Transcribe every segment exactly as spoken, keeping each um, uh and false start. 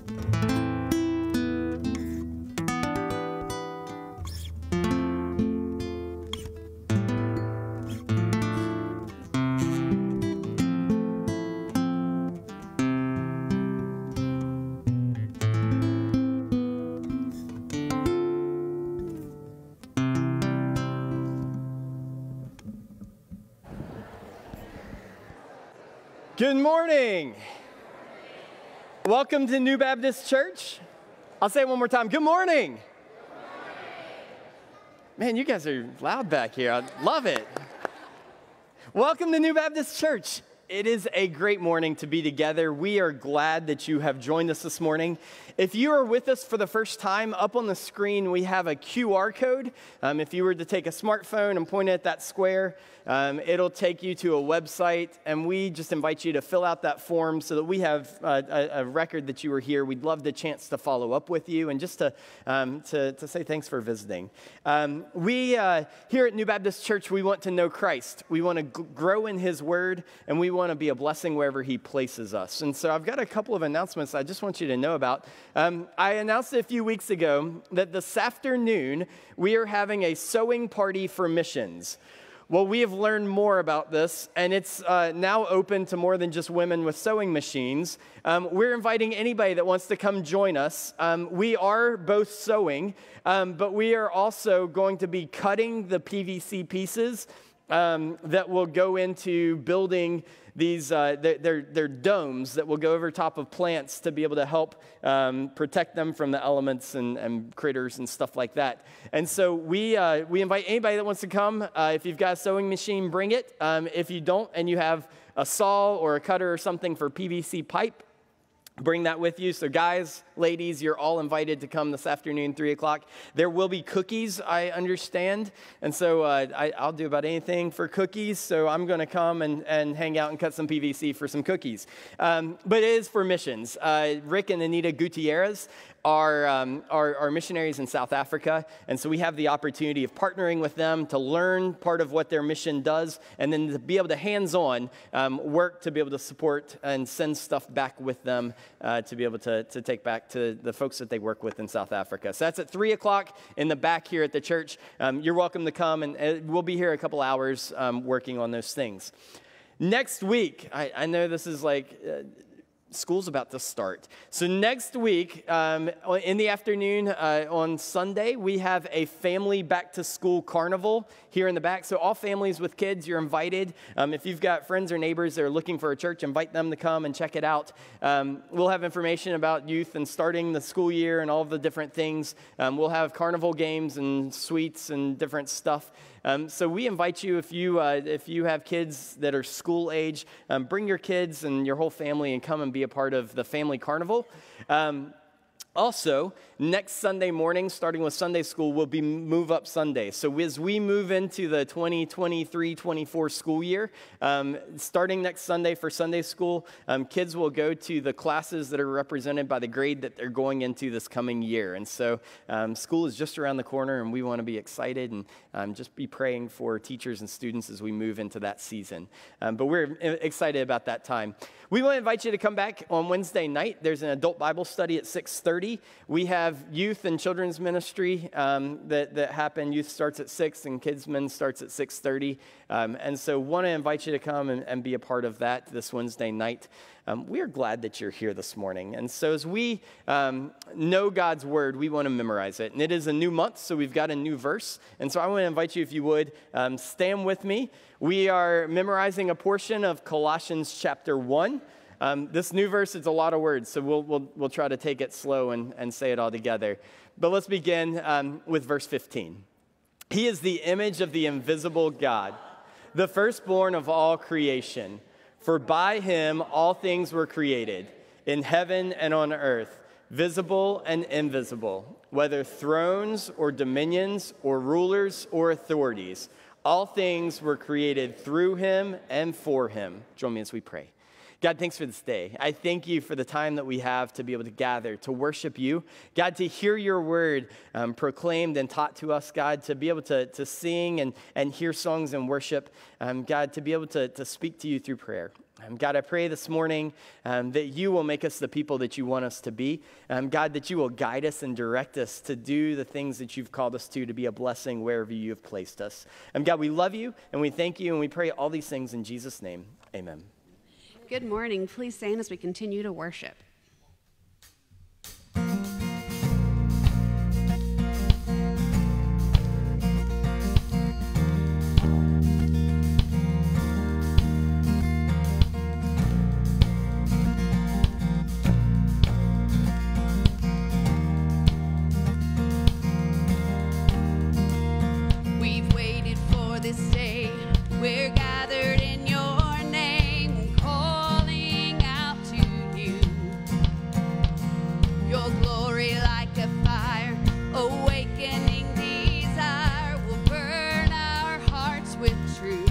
Good morning. Welcome to New Baptist Church. I'll say it one more time. Good morning. Good morning. Man, you guys are loud back here. I love it. Welcome to New Baptist Church. It is a great morning to be together. We are glad that you have joined us this morning. If you are with us for the first time, up on the screen we have a Q R code. Um, if you were to take a smartphone and point it at that square, um, it'll take you to a website, and we just invite you to fill out that form so that we have uh, a, a record that you were here. We'd love the chance to follow up with you and just to um, to, to say thanks for visiting. Um, we uh, here at New Baptist Church, we want to know Christ. We want to g- grow in His Word, and we want to be a blessing wherever He places us. And so I've got a couple of announcements I just want you to know about. Um, I announced a few weeks ago that this afternoon we are having a sewing party for missions. Well, we have learned more about this, and it's uh, now open to more than just women with sewing machines. Um, we're inviting anybody that wants to come join us. Um, we are both sewing, um, but we are also going to be cutting the P V C pieces um, that will go into building these, uh, they're, they're, they're domes that will go over top of plants to be able to help um, protect them from the elements and, and critters and stuff like that. And so we uh, we invite anybody that wants to come. Uh, if you've got a sewing machine, bring it. Um, if you don't and you have a saw or a cutter or something for P V C pipe, bring that with you. So guys, ladies, you're all invited to come this afternoon, three o'clock. There will be cookies, I understand. And so uh, I, I'll do about anything for cookies. So I'm going to come and, and hang out and cut some P V C for some cookies. Um, but it is for missions. Uh, Rick and Anita Gutierrez are, um, are, are missionaries in South Africa. And so we have the opportunity of partnering with them to learn part of what their mission does, and then to be able to hands-on um, work to be able to support and send stuff back with them uh, to be able to, to take back to the folks that they work with in South Africa. So that's at three o'clock in the back here at the church. Um, you're welcome to come, and uh, we'll be here a couple hours um, working on those things. Next week, I, I know this is like... Uh, School's about to start. So next week, um, in the afternoon uh, on Sunday, we have a family back-to-school carnival here in the back. So all families with kids, you're invited. Um, if you've got friends or neighbors that are looking for a church, invite them to come and check it out. Um, we'll have information about youth and starting the school year and all of the different things. Um, we'll have carnival games and sweets and different stuff. Um, so we invite you, if you uh, if you have kids that are school age, um, bring your kids and your whole family and come and be a part of the family carnival. Um, Also, next Sunday morning, starting with Sunday school, will be Move Up Sunday. So as we move into the twenty twenty-three twenty-four school year, um, starting next Sunday for Sunday school, um, kids will go to the classes that are represented by the grade that they're going into this coming year. And so um, school is just around the corner, and we want to be excited and um, just be praying for teachers and students as we move into that season. Um, but we're excited about that time. We want to invite you to come back on Wednesday night. There's an adult Bible study at six thirty. We have youth and children's ministry um, that, that happen. Youth starts at six and kids men starts at six thirty. Um, and so want to invite you to come and, and be a part of that this Wednesday night. Um, we are glad that you're here this morning. And so as we um, know God's word, we want to memorize it. And it is a new month, so we've got a new verse. And so I want to invite you, if you would, um, stand with me. We are memorizing a portion of Colossians chapter one. Um, this new verse is a lot of words, so we'll we'll, we'll try to take it slow and, and say it all together. But let's begin um, with verse fifteen. He is the image of the invisible God, the firstborn of all creation. For by him all things were created, in heaven and on earth, visible and invisible, whether thrones or dominions or rulers or authorities. All things were created through him and for him. Join me as we pray. God, thanks for this day. I thank you for the time that we have to be able to gather, to worship you. God, to hear your word um, proclaimed and taught to us, God, to be able to, to sing and, and hear songs and worship. Um, God, to be able to, to speak to you through prayer. Um, God, I pray this morning um, that you will make us the people that you want us to be. Um, God, that you will guide us and direct us to do the things that you've called us to, to be a blessing wherever you have placed us. Um, God, we love you and we thank you and we pray all these things in Jesus' name. Amen. Good morning. Please stand as we continue to worship. We're gathered in your name, calling out to you. Your glory like a fire, awakening desire, will burn our hearts with truth.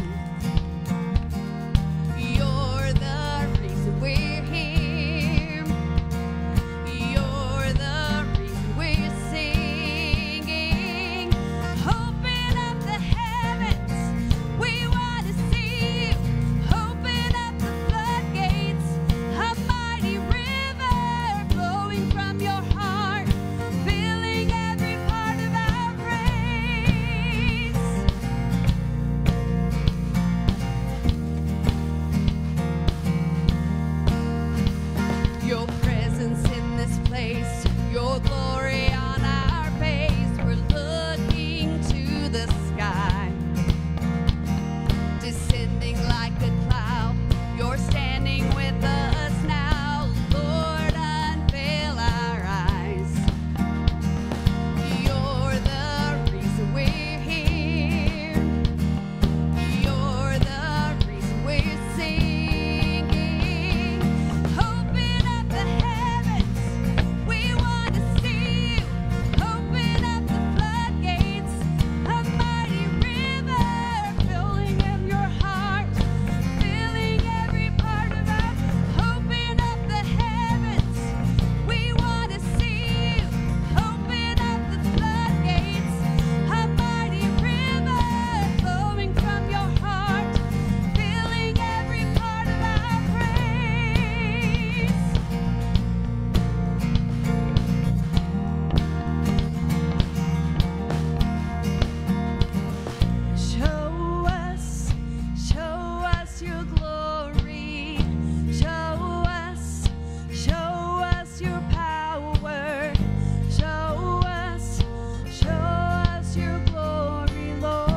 You're the reason we're here. You're the reason we're singing. Open up the heavens. We want to see you. Open up the floodgates. A mighty river flowing from your heart, filling every part of our praise. Your presence in this place, your glory on our face. We're looking to the sky, descending like a cloud. You're standing with us now. Lord, unveil our eyes. You're the reason we're here. You're the reason we're singing. Open up the heavens. We want to see you. Open up the floodgates. A mighty river filling in your heart, filling every part of our. Open up the heavens. We want to see you. Open up the floodgates. A mighty river flowing from your heart, filling every part of our praise. Show us, show us your glory. Show us, show us your power. Show us, show us your glory,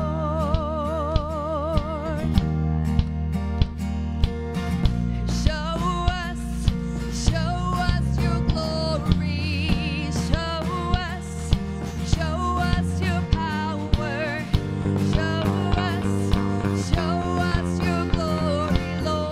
Lord. Show us, show us your glory. Show us, show us your power. Show us, show us your glory,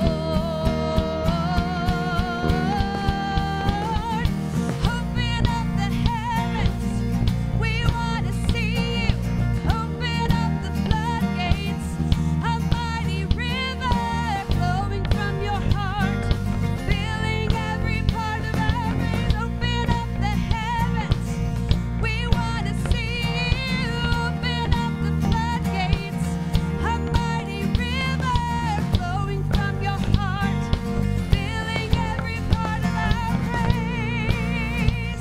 Lord. Open up the heavens. We want to see you. Open up the floodgates. A mighty river flowing from your heart, filling every part of our praise. Open up the heavens. We want to see you. Open up the floodgates. A mighty river flowing from your heart, filling every part of our praise.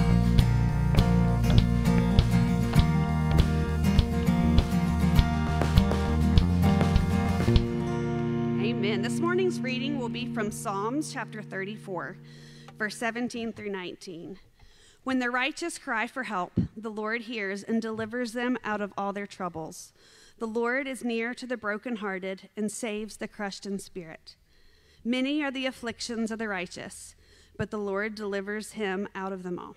Amen. This morning's reading will be from Psalms chapter thirty-four, verse seventeen through nineteen. When the righteous cry for help, the Lord hears and delivers them out of all their troubles. The Lord is near to the brokenhearted and saves the crushed in spirit. Many are the afflictions of the righteous, but the Lord delivers him out of them all.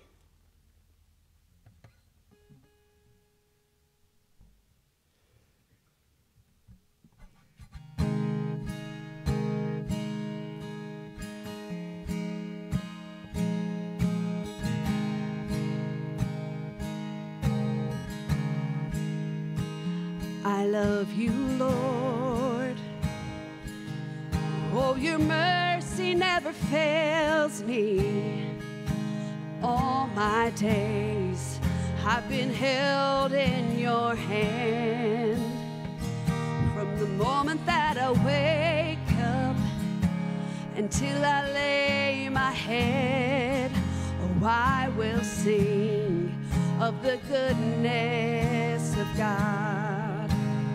I love you, Lord. Oh, your mercy never fails me. All my days I've been held in your hand. From the moment that I wake up until I lay my head. Oh, I will sing of the goodness of God.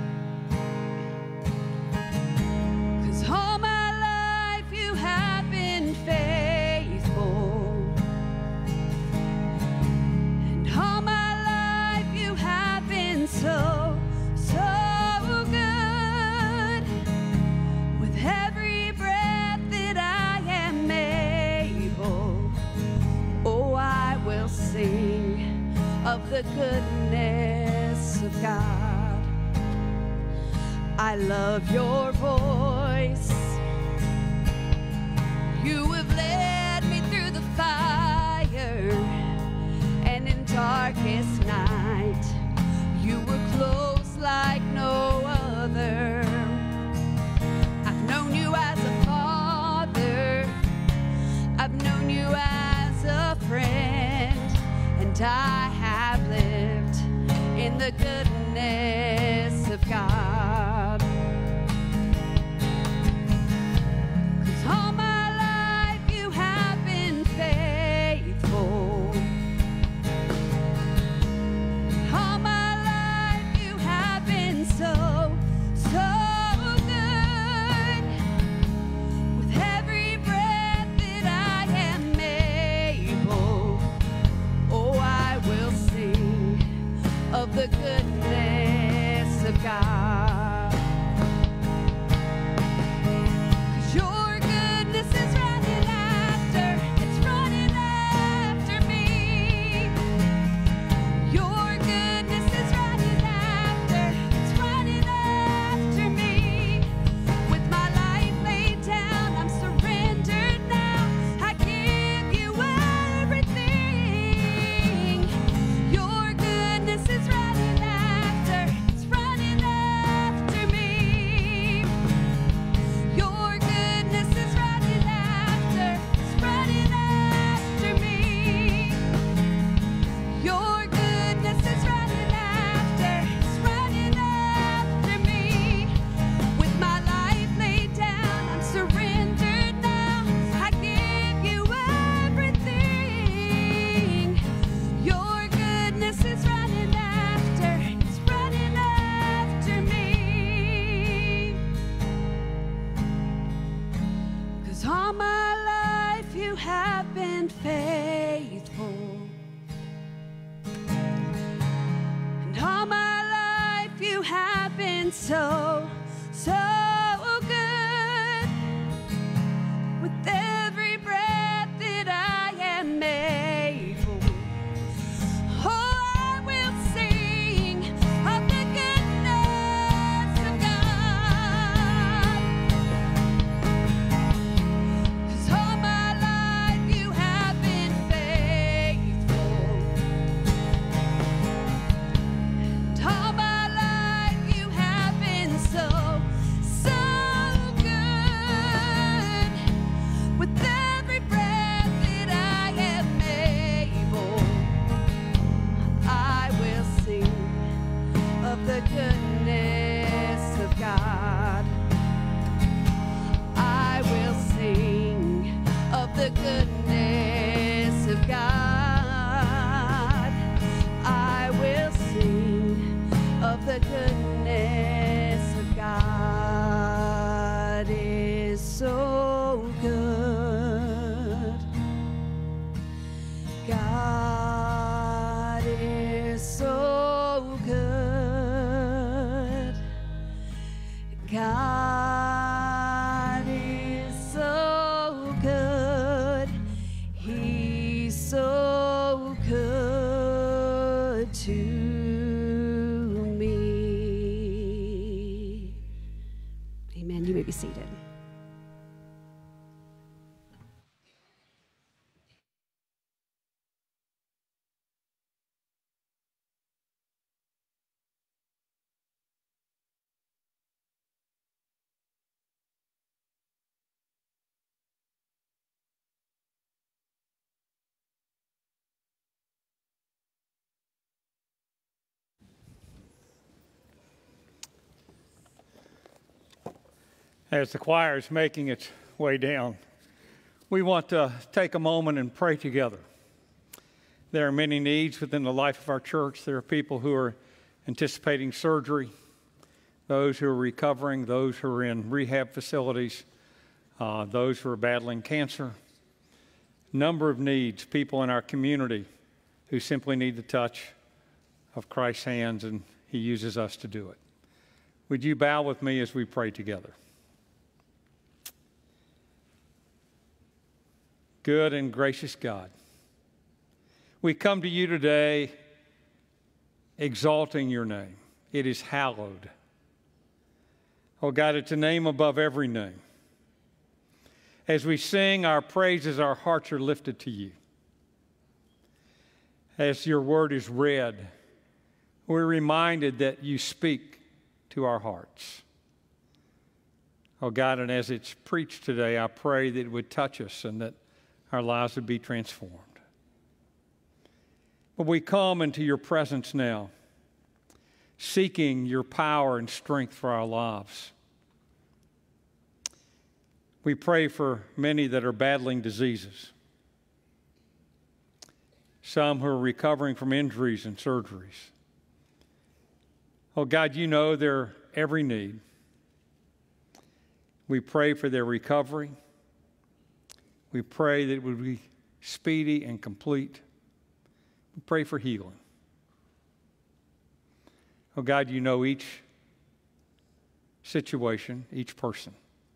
'Cause all my life you have been faithful, and all my life you have been so, so good. With every breath that I am able, oh, I will sing of the goodness of God. I love your voice. You have led me through the fire, and in darkest night, you were close like no other. I've known you as a father, I've known you as a friend, and I have lived in the goodness of God. 'Cause all my life you have been faithful. All my life you have been so, so good. With every breath that I am able, oh, I will sing of the goodness of God. 'Cause your goodness is running after, it's running after me. Your goodness is running after, it's running after me. With my life laid down, I'm surrendered now. I give you everything. Your goodness is running after, it's running after me. Your goodness is running after, it's running after me. Your goodness is running after, it's running after me. With my life laid down, I'm surrendered now. I give you everything. Your goodness is running after, it's running after me. 'Cause all my life you have been faithful, and all my life you have been so, so good. With every breath that I am able, oh, I will sing of the goodness of God. 'Cause all my life you have been faithful, and all my life you have been so, so good. With every breath that I am able, I will sing of the goodness of God. I will sing of the goodness of God. I will sing of the goodness of God. Is so good. God is so good. God is so good. He's so good to me. Amen. You may be seated. As the choir is making its way down, We want to take a moment and pray together. There are many needs within the life of our church. There are people who are anticipating surgery, those who are recovering, those who are in rehab facilities, uh, those who are battling cancer. Number of needs, people in our community who simply need the touch of Christ's hands, and He uses us to do it. Would you bow with me as we pray together? Good and gracious God, we come to you today exalting your name. It is hallowed. Oh God, it's a name above every name. As we sing our praises, our hearts are lifted to you. As your word is read, we're reminded that you speak to our hearts. Oh God, and as it's preached today, I pray that it would touch us and that our lives would be transformed. But we come into your presence now, seeking your power and strength for our lives. We pray for many that are battling diseases, some who are recovering from injuries and surgeries. Oh God, you know their every need. We pray for their recovery. We pray that it would be speedy and complete. We pray for healing. Oh God, you know each situation, each person.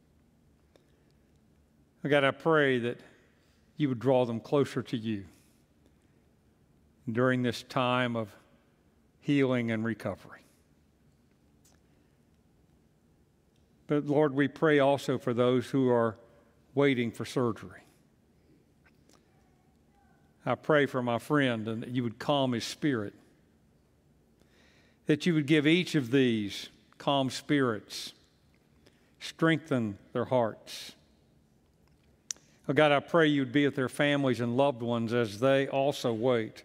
Oh God, I pray that you would draw them closer to you during this time of healing and recovery. But Lord, we pray also for those who are waiting for surgery. I pray for my friend and that you would calm his spirit, that you would give each of these calm spirits, strengthen their hearts. Oh God, I pray you'd be with their families and loved ones as they also wait,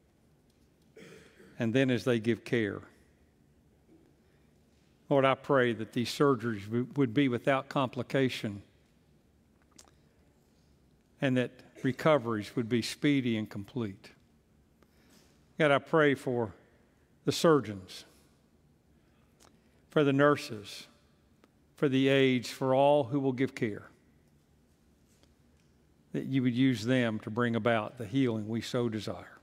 and then as they give care. Lord, I pray that these surgeries would be without complication and that recoveries would be speedy and complete. God, I pray for the surgeons, for the nurses, for the aides, for all who will give care, that you would use them to bring about the healing we so desire.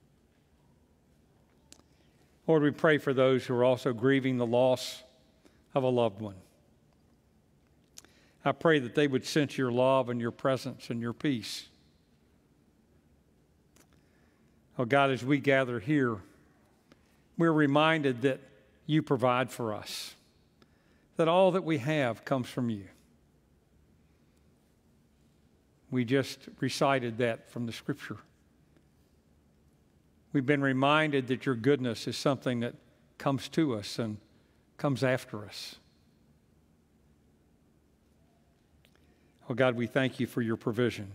Lord, we pray for those who are also grieving the loss of a loved one. I pray that they would sense your love and your presence and your peace. Oh God, as we gather here, we're reminded that you provide for us, that all that we have comes from you. We just recited that from the Scripture. We've been reminded that your goodness is something that comes to us and comes after us. Oh God, we thank you for your provision.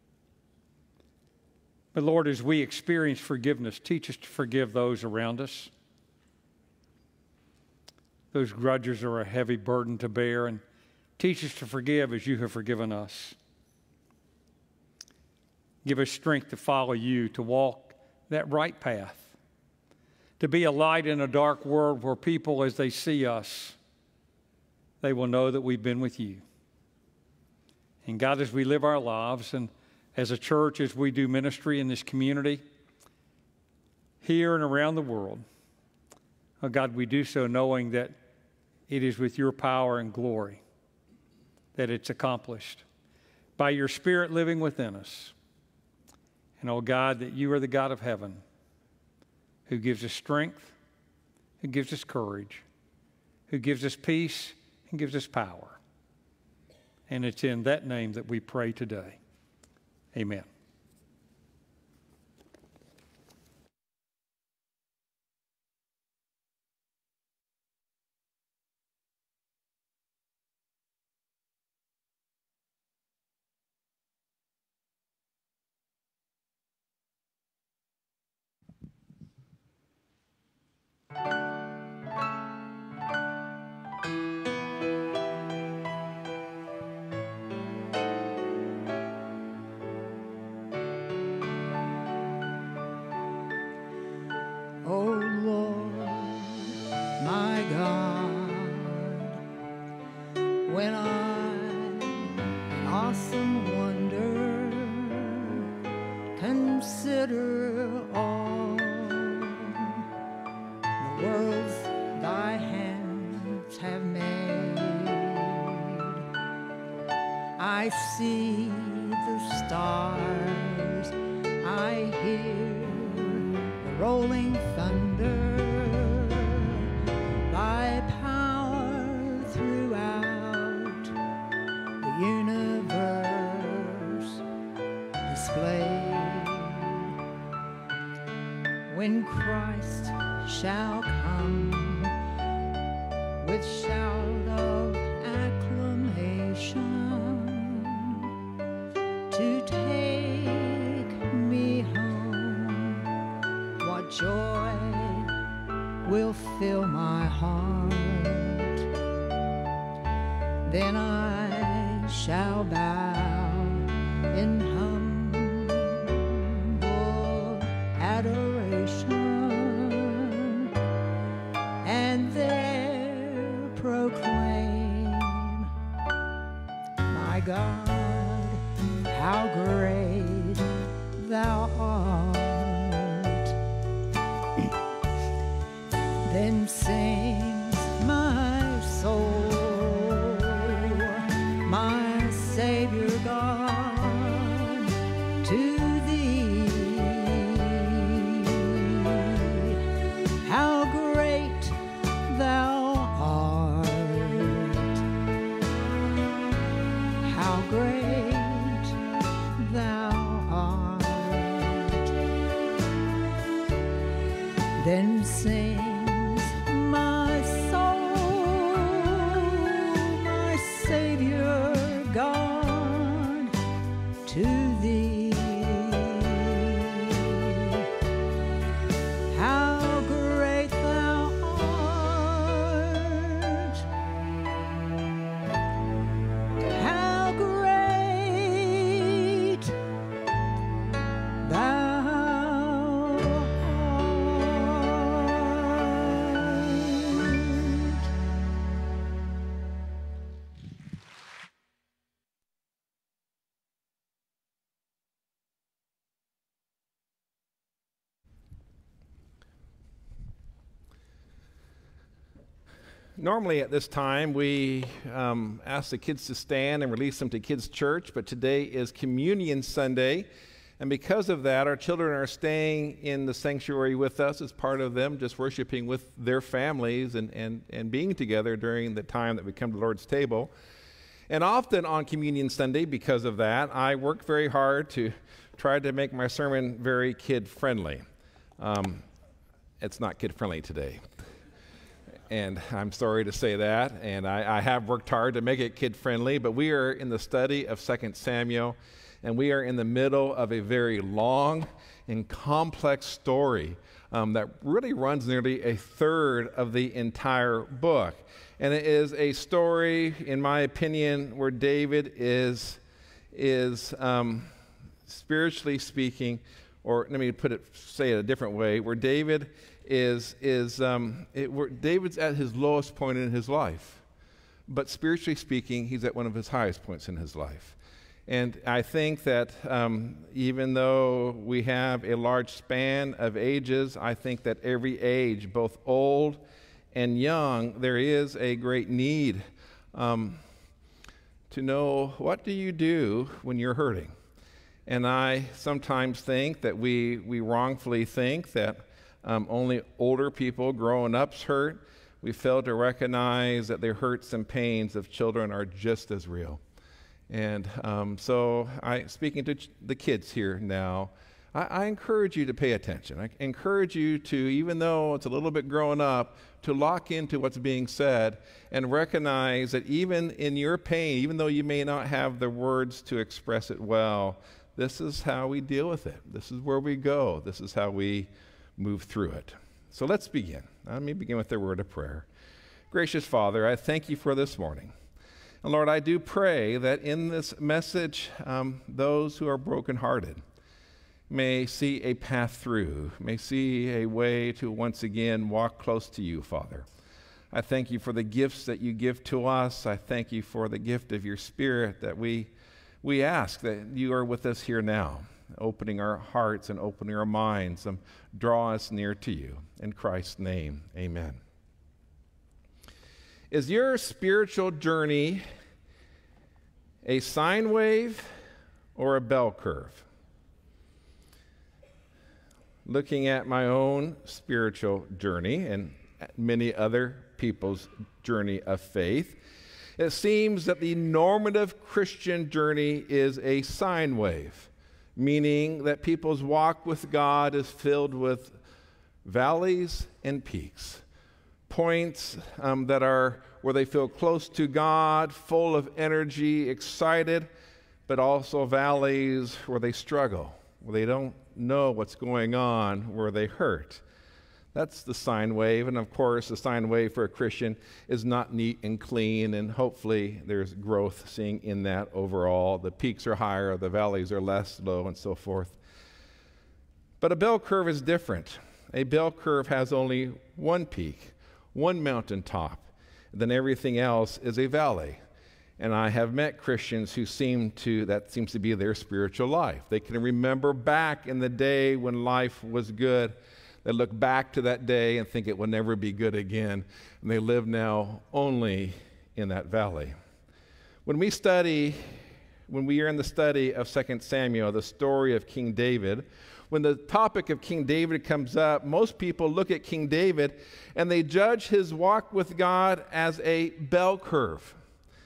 But Lord, as we experience forgiveness, teach us to forgive those around us. Those grudges are a heavy burden to bear, and teach us to forgive as you have forgiven us. Give us strength to follow you, to walk that right path, to be a light in a dark world where people, as they see us, they will know that we've been with you. And God, as we live our lives and as a church, as we do ministry in this community, here and around the world, oh God, we do so knowing that it is with your power and glory that it's accomplished, by your Spirit living within us. And oh God, that you are the God of heaven who gives us strength, who gives us courage, who gives us peace and gives us power. And it's in that name that we pray today. Amen. consider all the worlds thy hands have made. I see the stars, I hear the rolling thunder, thy power throughout the universe displayed. When Christ shall come with shout of acclamation to take me home, what joy will fill my heart. Then I shall bow in humble adoration and there proclaim, my God, how great thou art. Then sings my soul, my Savior God, to thee. How great thou art, how great thou art. Then sings my soul, my Savior God, to thee. How great thou art, how great thou art. Normally at this time, we um, ask the kids to stand and release them to Kids Church, but today is Communion Sunday, and because of that, our children are staying in the sanctuary with us as part of them just worshiping with their families and, and, and being together during the time that we come to the Lord's table. And often on Communion Sunday, because of that, I work very hard to try to make my sermon very kid-friendly. Um, it's not kid-friendly today. And I'm sorry to say that, and I, I have worked hard to make it kid-friendly, but we are in the study of Second Samuel, and we are in the middle of a very long and complex story um, that really runs nearly a third of the entire book. And it is a story, in my opinion, where David is, is um, spiritually speaking, or let me put it, say it a different way, where David is, is um, it, where David's at his lowest point in his life. But spiritually speaking, he's at one of his highest points in his life. And I think that um, even though we have a large span of ages, I think that every age, both old and young, there is a great need um, to know, what do you do when you're hurting? And I sometimes think that we, we wrongfully think that um, only older people, growing up's hurt. We fail to recognize that the hurts and pains of children are just as real. And um, so, I, speaking to ch- the kids here now, I, I encourage you to pay attention. I encourage you to, even though it's a little bit growing up, to lock into what's being said and recognize that even in your pain, even though you may not have the words to express it well, this is how we deal with it. This is where we go. This is how we move through it. So let's begin. Let me begin with a word of prayer. Gracious Father, I thank you for this morning. And Lord, I do pray that in this message, um, those who are brokenhearted may see a path through, may see a way to once again walk close to you, Father. I thank you for the gifts that you give to us. I thank you for the gift of your Spirit that we, we ask that you are with us here now. opening our hearts and opening our minds. Um, draw us near to you. In Christ's name, amen. Is your spiritual journey a sine wave or a bell curve? Looking at my own spiritual journey and many other people's journey of faith, it seems that the normative Christian journey is a sine wave, meaning that people's walk with God is filled with valleys and peaks, points um, that are where they feel close to God, full of energy, excited, but also valleys where they struggle, where they don't know what's going on, where they hurt. That's the sine wave, and of course, the sine wave for a Christian is not neat and clean, and hopefully there's growth seen in that overall. The peaks are higher, the valleys are less low, and so forth. But a bell curve is different. A bell curve has only one peak, one mountaintop, then everything else is a valley. And I have met Christians who seem to, that seems to be their spiritual life. They can remember back in the day when life was good. They look back to that day and think it will never be good again. And they live now only in that valley. When we study, when we are in the study of Second Samuel, the story of King David, when the topic of King David comes up, most people look at King David and they judge his walk with God as a bell curve.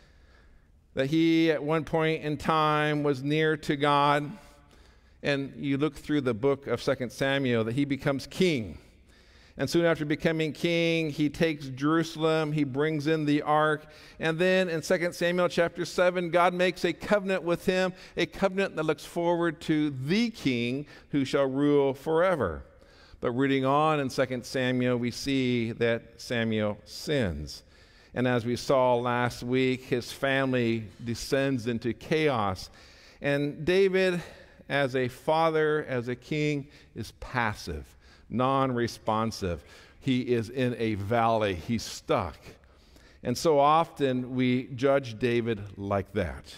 That he, at one point in time, was near to God. And you look through the book of Second Samuel, that he becomes king. And soon after becoming king, he takes Jerusalem, he brings in the ark. And then in Second Samuel chapter seven, God makes a covenant with him, a covenant that looks forward to the king who shall rule forever. But reading on in Second Samuel, we see that Samuel sins. And as we saw last week, his family descends into chaos. And David, as a father, as a king, is passive, non-responsive. He is in a valley. He's stuck. And so often we judge David like that.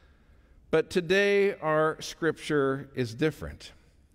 But today our scripture is different.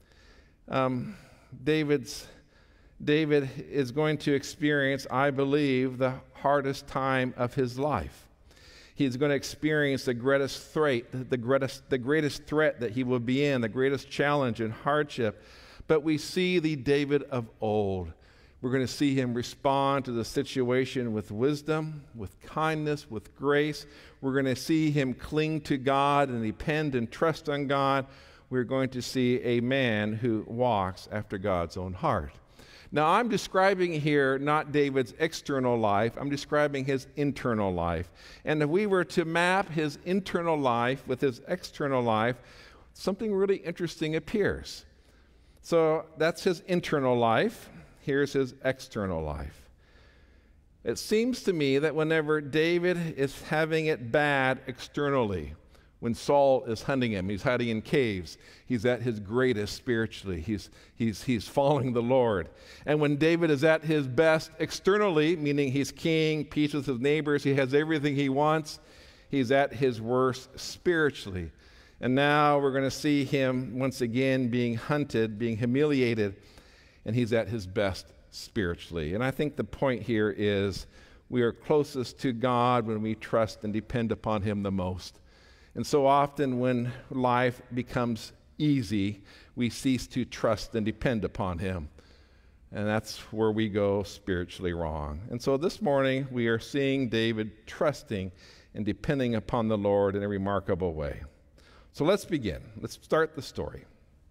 Um, David's, David is going to experience, I believe, the hardest time of his life. He's going to experience the greatest threat, the greatest, the greatest threat that he will be in, the greatest challenge and hardship. But we see the David of old. We're going to see him respond to the situation with wisdom, with kindness, with grace. We're going to see him cling to God and depend and trust on God. We're going to see a man who walks after God's own heart. Now, I'm describing here not David's external life, I'm describing his internal life. And if we were to map his internal life with his external life, something really interesting appears. So that's his internal life. Here's his external life. It seems to me that whenever David is having it bad externally, when Saul is hunting him, he's hiding in caves, he's at his greatest spiritually. He's, he's, he's following the Lord. And when David is at his best externally, meaning he's king, peace with his neighbors, he has everything he wants, he's at his worst spiritually. And now we're going to see him once again being hunted, being humiliated, and he's at his best spiritually. And I think the point here is we are closest to God when we trust and depend upon him the most. And so often when life becomes easy, we cease to trust and depend upon him. And that's where we go spiritually wrong. And so this morning we are seeing David trusting and depending upon the Lord in a remarkable way. So let's begin. Let's start the story.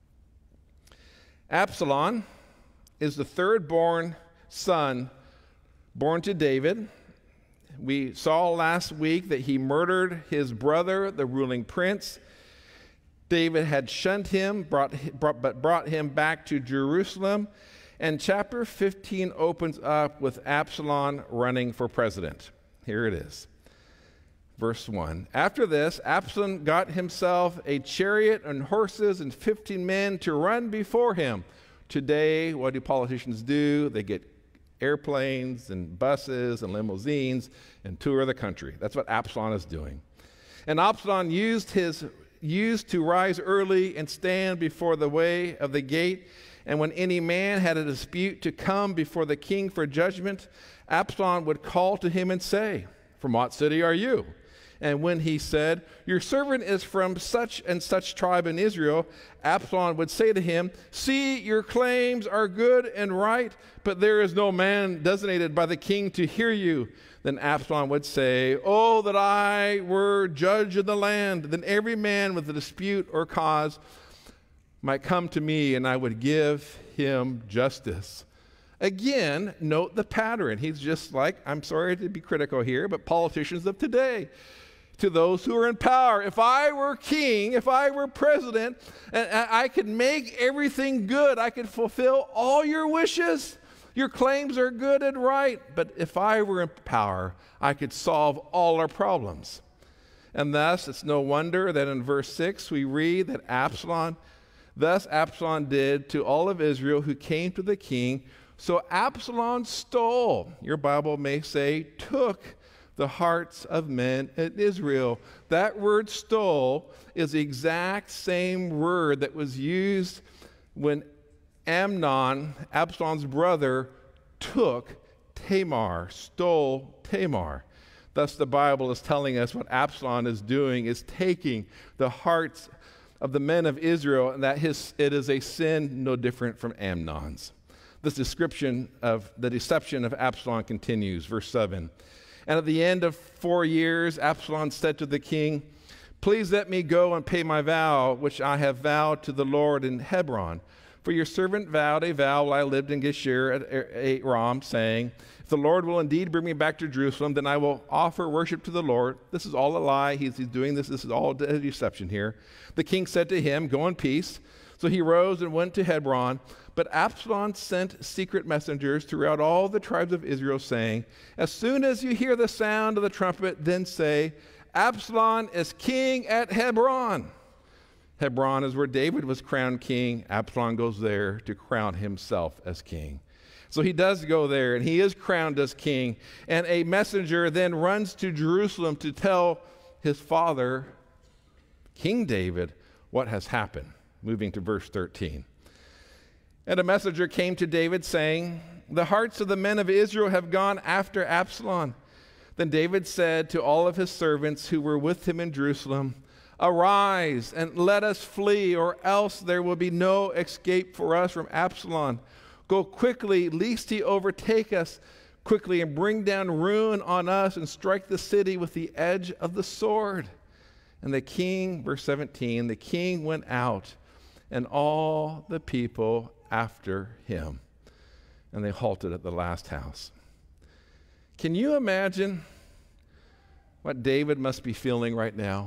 Absalom is the third-born son born to David. We saw last week that he murdered his brother, the ruling prince. David had shunned him, brought, brought, but brought him back to Jerusalem. And chapter fifteen opens up with Absalom running for president. Here it is. Verse one. After this, Absalom got himself a chariot and horses and fifteen men to run before him. Today, what do politicians do? They get airplanes and buses and limousines and tour the country. That's what Absalom is doing. And Absalom used his used to rise early and stand before the way of the gate, and when any man had a dispute to come before the king for judgment, Absalom would call to him and say, "From what city are you?" And when he said, "Your servant is from such and such tribe in Israel," Absalom would say to him, "See, your claims are good and right, but there is no man designated by the king to hear you." Then Absalom would say, "Oh, that I were judge of the land! Then every man with a dispute or cause might come to me, and I would give him justice." Again, note the pattern. He's just like, I'm sorry to be critical here, but politicians of today. To those who are in power, if I were king, if I were president, and I could make everything good, I could fulfill all your wishes. Your claims are good and right, but if I were in power, I could solve all our problems. And thus, it's no wonder that in verse six we read that Absalom, thus Absalom did to all of Israel who came to the king. So Absalom stole, your Bible may say, took the hearts of men in Israel. That word stole is the exact same word that was used when Amnon, Absalom's brother, took Tamar, stole Tamar. Thus the Bible is telling us what Absalom is doing is taking the hearts of the men of Israel, and that his, it is a sin no different from Amnon's. This description of the deception of Absalom continues, verse seven. And at the end of four years, Absalom said to the king, "Please let me go and pay my vow, which I have vowed to the Lord in Hebron. For your servant vowed a vow while I lived in Geshur at Aram, saying, if the Lord will indeed bring me back to Jerusalem, then I will offer worship to the Lord." This is all a lie. He's, he's doing this. This is all a deception here. The king said to him, "Go in peace." So he rose and went to Hebron. But Absalom sent secret messengers throughout all the tribes of Israel, saying, "As soon as you hear the sound of the trumpet, then say, Absalom is king at Hebron." Hebron is where David was crowned king. Absalom goes there to crown himself as king. So he does go there, and he is crowned as king. And a messenger then runs to Jerusalem to tell his father, King David, what has happened. Moving to verse thirteen. And a messenger came to David, saying, "The hearts of the men of Israel have gone after Absalom." Then David said to all of his servants who were with him in Jerusalem, "Arise and let us flee, or else there will be no escape for us from Absalom. Go quickly, lest he overtake us quickly and bring down ruin on us and strike the city with the edge of the sword." And the king, verse seventeen, the king went out and all the people after him. And they halted at the last house. Can you imagine what David must be feeling right now?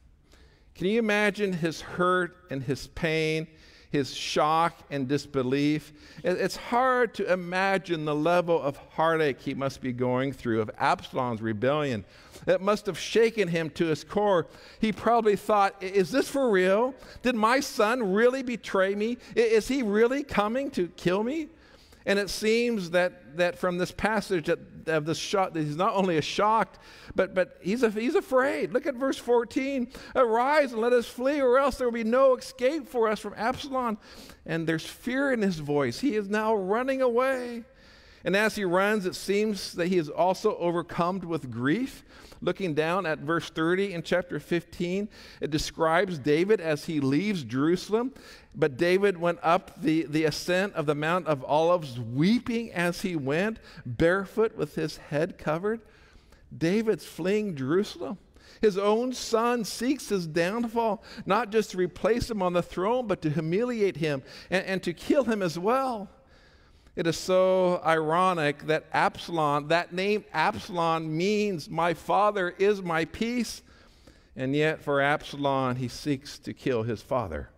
Can you imagine his hurt and his pain, his shock and disbelief? It's hard to imagine the level of heartache he must be going through of Absalom's rebellion. It must have shaken him to his core. He probably thought, is this for real? Did my son really betray me? Is he really coming to kill me? And it seems that, that from this passage that, of this shock, that he's not only a shocked, but, but he's, a, he's afraid. Look at verse fourteen. "Arise and let us flee, or else there will be no escape for us from Absalom." And there's fear in his voice. He is now running away. And as he runs, it seems that he is also overcome with grief. Looking down at verse thirty in chapter fifteen, it describes David as he leaves Jerusalem. But David went up the, the ascent of the Mount of Olives, weeping as he went, barefoot with his head covered. David's fleeing Jerusalem. His own son seeks his downfall, not just to replace him on the throne, but to humiliate him and, and to kill him as well. It is so ironic that Absalom, that name Absalom means "my father is my peace," and yet for Absalom, he seeks to kill his father.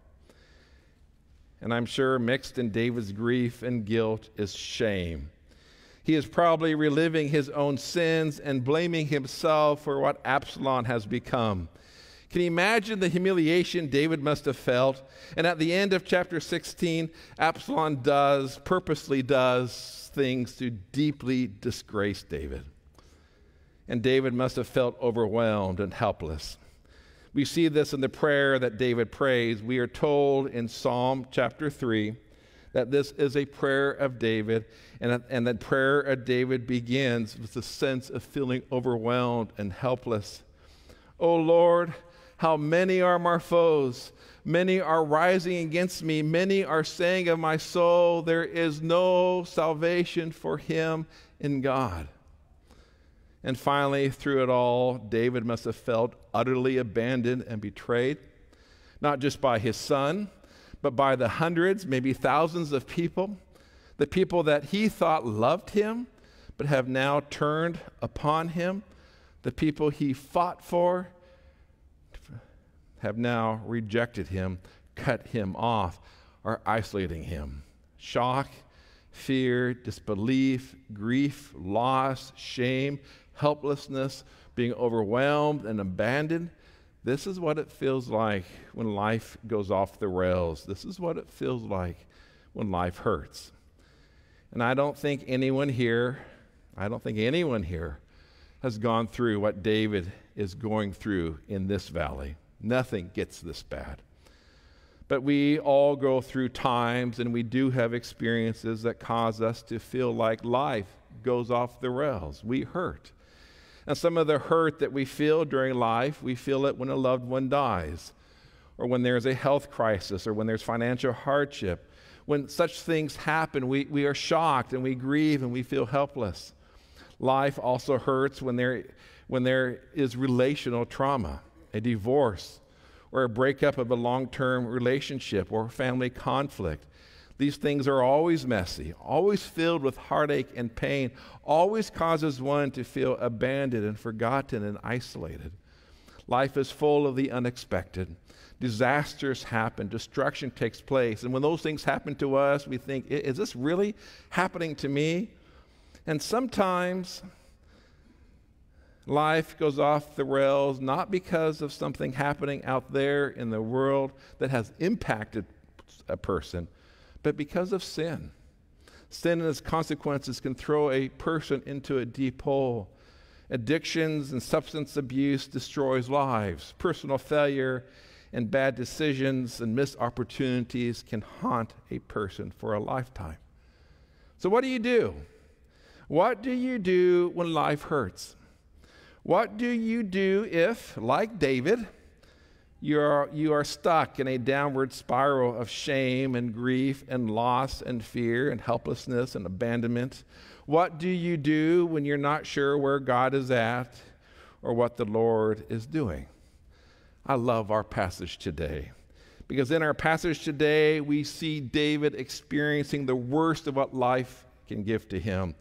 And I'm sure mixed in David's grief and guilt is shame. He is probably reliving his own sins and blaming himself for what Absalom has become. Can you imagine the humiliation David must have felt? And at the end of chapter sixteen, Absalom does, purposely does, things to deeply disgrace David. And David must have felt overwhelmed and helpless. We see this in the prayer that David prays. We are told in Psalm chapter three that this is a prayer of David, and, and that prayer of David begins with the sense of feeling overwhelmed and helpless. "O Lord, how many are my foes? Many are rising against me. Many are saying of my soul, there is no salvation for him in God." And finally, through it all, David must have felt utterly abandoned and betrayed, not just by his son, but by the hundreds, maybe thousands of people, the people that he thought loved him, but have now turned upon him, the people he fought for, have now rejected him, cut him off, or isolating him. Shock, fear, disbelief, grief, loss, shame, helplessness, being overwhelmed and abandoned. This is what it feels like when life goes off the rails. This is what it feels like when life hurts. And I don't think anyone here, I don't think anyone here has gone through what David is going through in this valley. Nothing gets this bad. But we all go through times, and we do have experiences that cause us to feel like life goes off the rails. We hurt. And some of the hurt that we feel during life, we feel it when a loved one dies, or when there's a health crisis, or when there's financial hardship. When such things happen, we, we are shocked and we grieve and we feel helpless. Life also hurts when there, when there is relational trauma, a divorce, or a breakup of a long-term relationship, or family conflict. These things are always messy, always filled with heartache and pain, always causes one to feel abandoned and forgotten and isolated. Life is full of the unexpected. Disasters happen, destruction takes place, and when those things happen to us, we think, is this really happening to me? And sometimes life goes off the rails not because of something happening out there in the world that has impacted a person, but because of sin. Sin and its consequences can throw a person into a deep hole. Addictions and substance abuse destroys lives. Personal failure and bad decisions and missed opportunities can haunt a person for a lifetime. So what do you do? What do you do when life hurts? What do you do if, like David, you are, you are stuck in a downward spiral of shame and grief and loss and fear and helplessness and abandonment? What do you do when you're not sure where God is at or what the Lord is doing? I love our passage today, because in our passage today, we see David experiencing the worst of what life can give to him.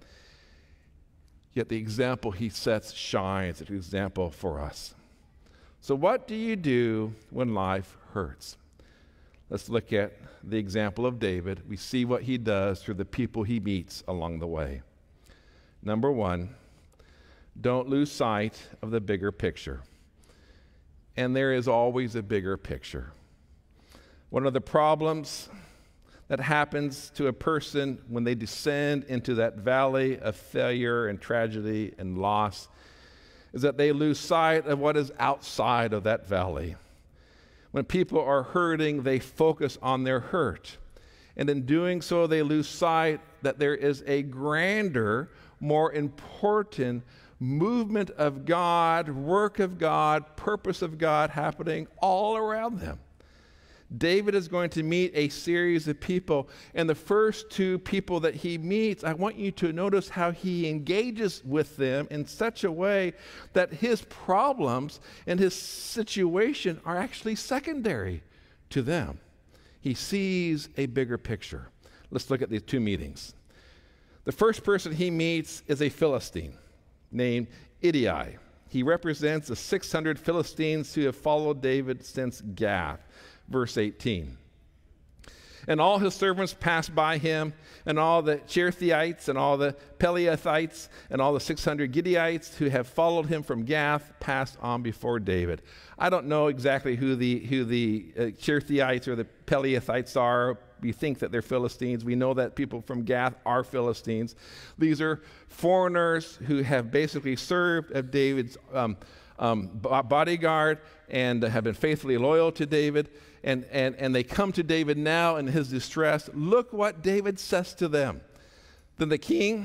Yet the example he sets shines as an example for us. So what do you do when life hurts? Let's look at the example of David. We see what he does through the people he meets along the way. Number one, don't lose sight of the bigger picture. And there is always a bigger picture. One of the problems that happens to a person when they descend into that valley of failure and tragedy and loss is that they lose sight of what is outside of that valley. When people are hurting, they focus on their hurt. And in doing so, they lose sight that there is a grander, more important movement of God, work of God, purpose of God happening all around them. David is going to meet a series of people, and the first two people that he meets, I want you to notice how he engages with them in such a way that his problems and his situation are actually secondary to them. He sees a bigger picture. Let's look at these two meetings. The first person he meets is a Philistine named Idai. He represents the six hundred Philistines who have followed David since Gath. Verse eighteen. And all his servants passed by him, and all the Cherethites, and all the Pelethites, and all the six hundred Gitteites who have followed him from Gath passed on before David. I don't know exactly who the, who the uh, Cherethites or the Pelethites are. We think that they're Philistines. We know that people from Gath are Philistines. These are foreigners who have basically served of David's um, um, bodyguard and have been faithfully loyal to David. And, and, and they come to David now in his distress. Look what David says to them. Then the king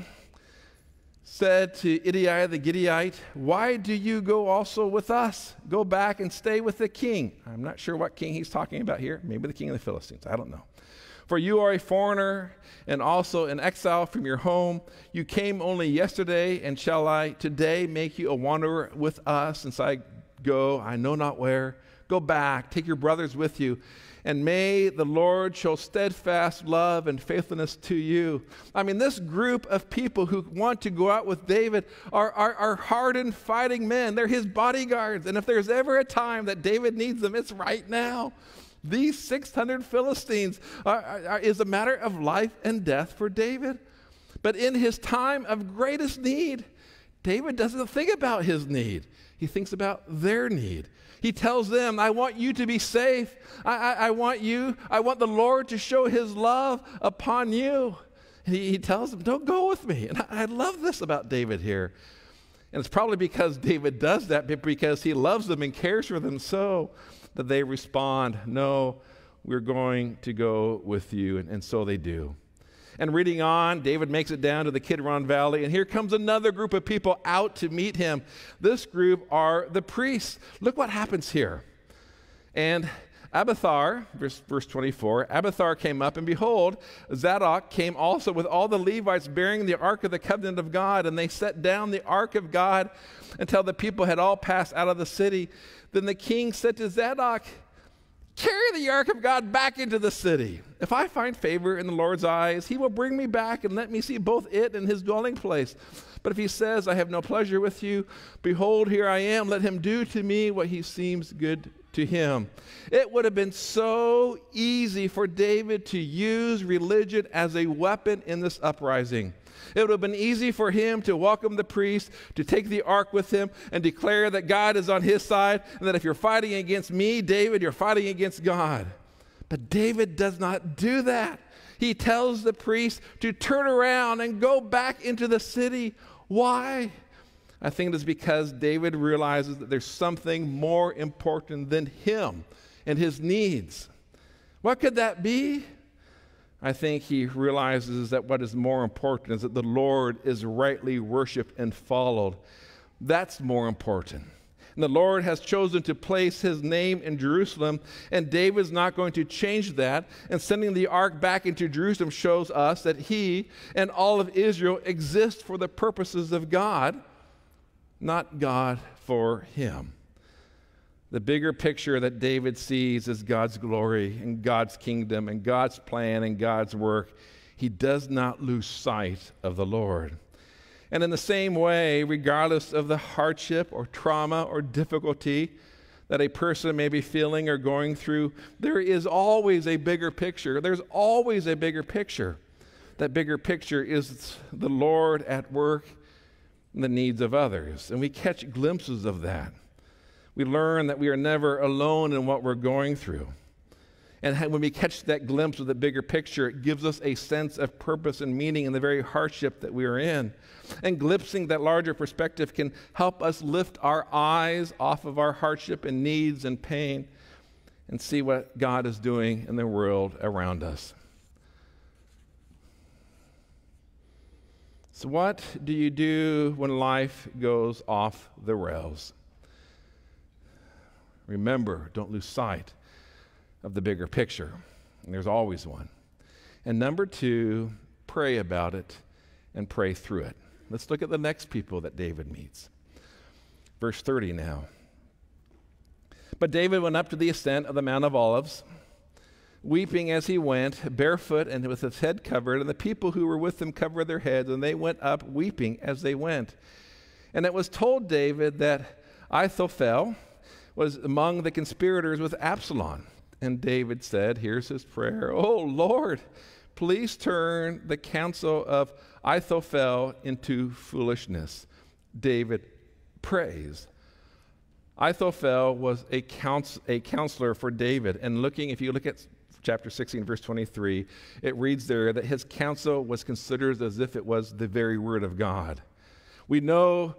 said to Ittai the Gittite, why do you go also with us? Go back and stay with the king. I'm not sure what king he's talking about here. Maybe the king of the Philistines. I don't know. For you are a foreigner and also an exile from your home. You came only yesterday, and shall I today make you a wanderer with us since I go, I know not where. Go back, take your brothers with you, and may the Lord show steadfast love and faithfulness to you. I mean, this group of people who want to go out with David are, are, are hardened fighting men. They're his bodyguards, and if there's ever a time that David needs them, it's right now. These six hundred Philistines are, are, is a matter of life and death for David. But in his time of greatest need, David doesn't think about his need. He thinks about their need. He tells them, I want you to be safe. I, I, I want you, I want the Lord to show his love upon you. He, he tells them, don't go with me. And I, I love this about David here. And it's probably because David does that, but because he loves them and cares for them so that they respond, no, we're going to go with you. And, and so they do. And reading on, David makes it down to the Kidron Valley, and here comes another group of people out to meet him. This group are the priests. Look what happens here. And Abiathar, verse, verse twenty-four, Abiathar came up, and behold, Zadok came also with all the Levites bearing the ark of the covenant of God, and they set down the ark of God until the people had all passed out of the city. Then the king said to Zadok, carry the ark of God back into the city. If I find favor in the Lord's eyes, he will bring me back and let me see both it and his dwelling place. But if he says, I have no pleasure with you, behold, here I am. Let him do to me what he seems good to him. It would have been so easy for David to use religion as a weapon in this uprising. It would have been easy for him to welcome the priest, to take the ark with him, and declare that God is on his side, and that if you're fighting against me, David, you're fighting against God. But David does not do that. He tells the priest to turn around and go back into the city. Why? I think it is because David realizes that there's something more important than him and his needs. What could that be? I think he realizes that what is more important is that the Lord is rightly worshiped and followed. That's more important. And the Lord has chosen to place his name in Jerusalem, and David's not going to change that. And sending the ark back into Jerusalem shows us that he and all of Israel exist for the purposes of God, not God for him. The bigger picture that David sees is God's glory and God's kingdom and God's plan and God's work. He does not lose sight of the Lord. And in the same way, regardless of the hardship or trauma or difficulty that a person may be feeling or going through, there is always a bigger picture. There's always a bigger picture. That bigger picture is the Lord at work in the needs of others. And we catch glimpses of that. We learn that we are never alone in what we're going through. And when we catch that glimpse of the bigger picture, it gives us a sense of purpose and meaning in the very hardship that we are in. And glimpsing that larger perspective can help us lift our eyes off of our hardship and needs and pain and see what God is doing in the world around us. So what do you do when life goes off the rails? Remember, don't lose sight of the bigger picture. And there's always one. And number two, pray about it and pray through it. Let's look at the next people that David meets. Verse thirty now. But David went up to the ascent of the Mount of Olives, weeping as he went, barefoot and with his head covered, and the people who were with him covered their heads, and they went up weeping as they went. And it was told David that Ahithophel was among the conspirators with Absalom. And David said, here's his prayer, "Oh Lord, please turn the counsel of Ahithophel into foolishness." David prays. Ahithophel was a, counsel, a counselor for David. And looking, if you look at chapter sixteen, verse twenty-three, it reads there that his counsel was considered as if it was the very word of God. We know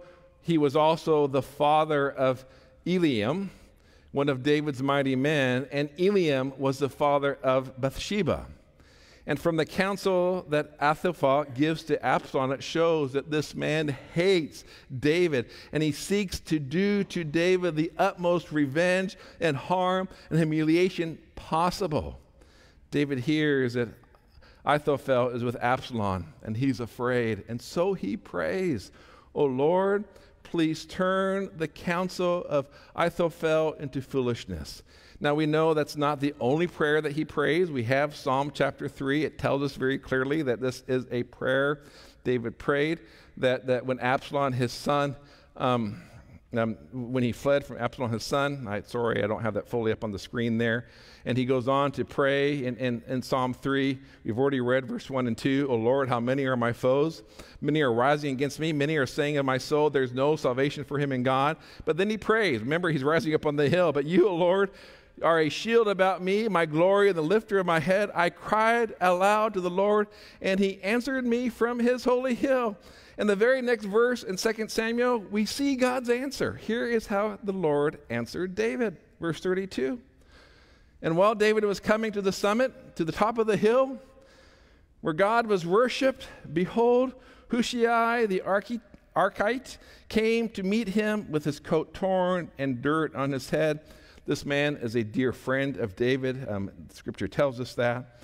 He was also the father of Eliam, one of David's mighty men, and Eliam was the father of Bathsheba. And from the counsel that Ahithophel gives to Absalom, it shows that this man hates David, and he seeks to do to David the utmost revenge and harm and humiliation possible. David hears that Ahithophel is with Absalom, and he's afraid, and so he prays, "O Lord, please turn the counsel of Ahithophel into foolishness." Now we know that's not the only prayer that he prays. We have Psalm chapter three. It tells us very clearly that this is a prayer David prayed, that, that when Absalom, his son, um, um, when he fled from Absalom, his son, I, sorry, I don't have that fully up on the screen there, and he goes on to pray in, in, in Psalm three. We've already read verse one and two. "O Lord, how many are my foes? Many are rising against me. Many are saying of my soul, there's no salvation for him in God." But then he prays. Remember, he's rising up on the hill. "But you, O Lord, are a shield about me, my glory and the lifter of my head. I cried aloud to the Lord, and he answered me from his holy hill." And the very next verse in Second Samuel, we see God's answer. Here is how the Lord answered David. Verse thirty-two. "And while David was coming to the summit, to the top of the hill, where God was worshipped, behold, Hushai the Archi- Archite came to meet him with his coat torn and dirt on his head." This man is a dear friend of David. Um, Scripture tells us that.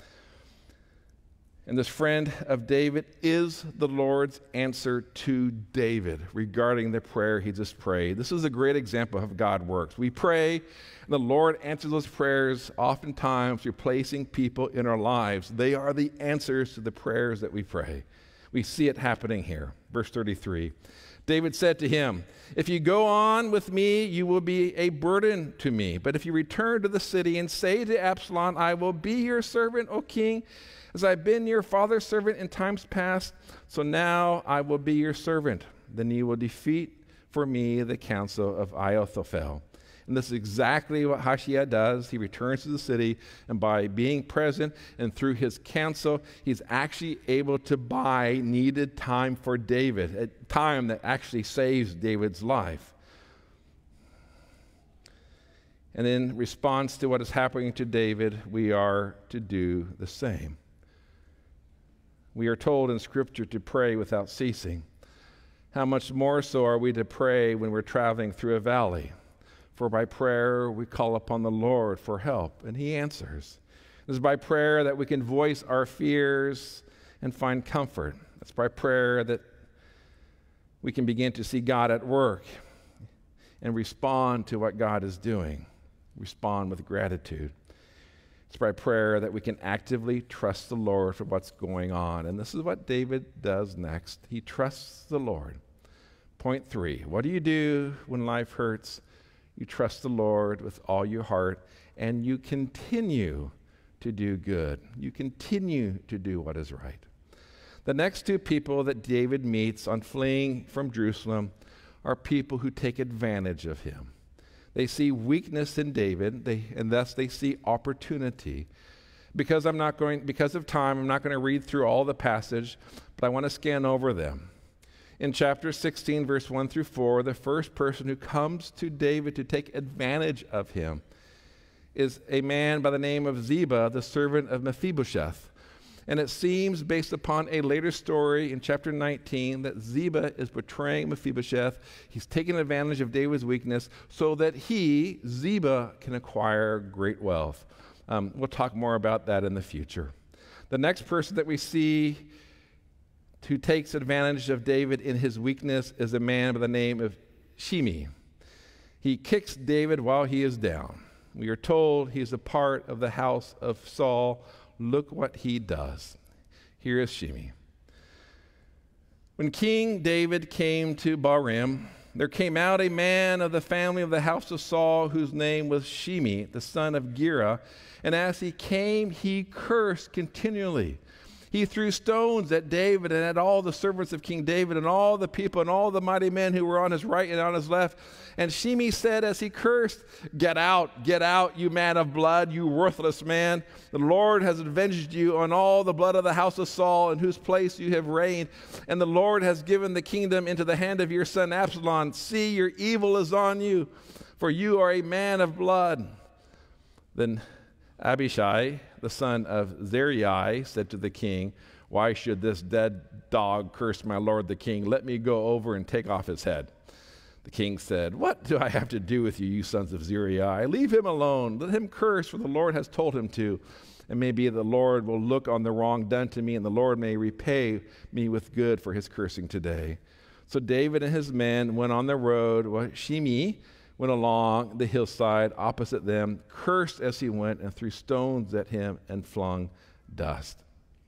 And this friend of David is the Lord's answer to David regarding the prayer he just prayed. This is a great example of how God works. We pray, and the Lord answers those prayers, oftentimes replacing people in our lives. They are the answers to the prayers that we pray. We see it happening here. Verse thirty-three. David said to him, "If you go on with me, you will be a burden to me. But if you return to the city and say to Absalom, I will be your servant, O king, as I've been your father's servant in times past, so now I will be your servant. Then you will defeat for me the counsel of Ahithophel." And this is exactly what Hushai does. He returns to the city, and by being present and through his counsel, he's actually able to buy needed time for David, a time that actually saves David's life. And in response to what is happening to David, we are to do the same. We are told in Scripture to pray without ceasing. How much more so are we to pray when we're traveling through a valley? For by prayer we call upon the Lord for help, and he answers. It is by prayer that we can voice our fears and find comfort. It's by prayer that we can begin to see God at work and respond to what God is doing, respond with gratitude. It's by prayer that we can actively trust the Lord for what's going on. And this is what David does next. He trusts the Lord. Point three, what do you do when life hurts? You trust the Lord with all your heart, and you continue to do good. You continue to do what is right. The next two people that David meets on fleeing from Jerusalem are people who take advantage of him. They see weakness in David, they, and thus they see opportunity. Because I'm not going, because of time, I'm not going to read through all the passage, but I want to scan over them. In chapter sixteen, verse one through four, the first person who comes to David to take advantage of him is a man by the name of Ziba, the servant of Mephibosheth. And it seems, based upon a later story in chapter nineteen, that Ziba is betraying Mephibosheth. He's taking advantage of David's weakness so that he, Ziba, can acquire great wealth. Um, we'll talk more about that in the future. The next person that we see who takes advantage of David in his weakness is a man by the name of Shimei. He kicks David while he is down. We are told he's a part of the house of Saul. Look what he does. Here is Shimei. When King David came to Barim, there came out a man of the family of the house of Saul, whose name was Shimei, the son of Gera. And as he came, he cursed continually. He threw stones at David and at all the servants of King David and all the people and all the mighty men who were on his right and on his left. And Shimei said as he cursed, "Get out, get out, you man of blood, you worthless man. The Lord has avenged you on all the blood of the house of Saul, in whose place you have reigned. And the Lord has given the kingdom into the hand of your son Absalom. See, your evil is on you, for you are a man of blood." Then Abishai, the son of Zeruiah, said to the king, "Why should this dead dog curse my lord the king? Let me go over and take off his head." The king said, "What do I have to do with you, you sons of Zeruiah? Leave him alone. Let him curse, for the Lord has told him to. And maybe the Lord will look on the wrong done to me, and the Lord may repay me with good for his cursing today." So David and his men went on the road, while Shimei went along the hillside opposite them, cursed as he went, and threw stones at him and flung dust.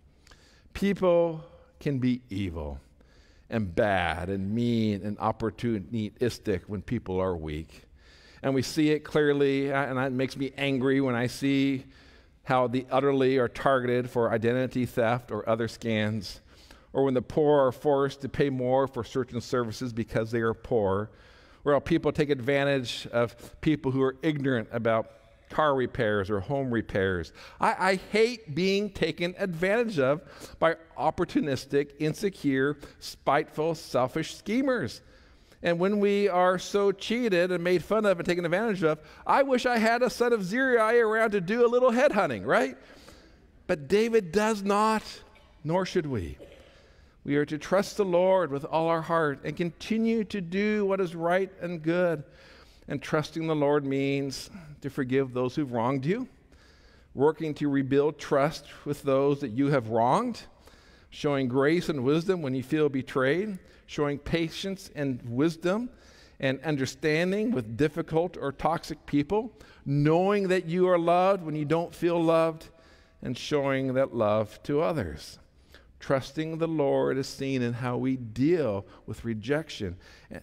People can be evil and bad and mean and opportunistic when people are weak. And we see it clearly, and it makes me angry when I see how the elderly are targeted for identity theft or other scams, or when the poor are forced to pay more for certain services because they are poor, or how people take advantage of people who are ignorant about car repairs or home repairs. I, I hate being taken advantage of by opportunistic, insecure, spiteful, selfish schemers. And when we are so cheated and made fun of and taken advantage of, I wish I had a son of Zeruiah around to do a little headhunting, right? But David does not, nor should we. We are to trust the Lord with all our heart and continue to do what is right and good. And trusting the Lord means to forgive those who've wronged you, working to rebuild trust with those that you have wronged, showing grace and wisdom when you feel betrayed, showing patience and wisdom and understanding with difficult or toxic people, knowing that you are loved when you don't feel loved, and showing that love to others. Trusting the Lord is seen in how we deal with rejection,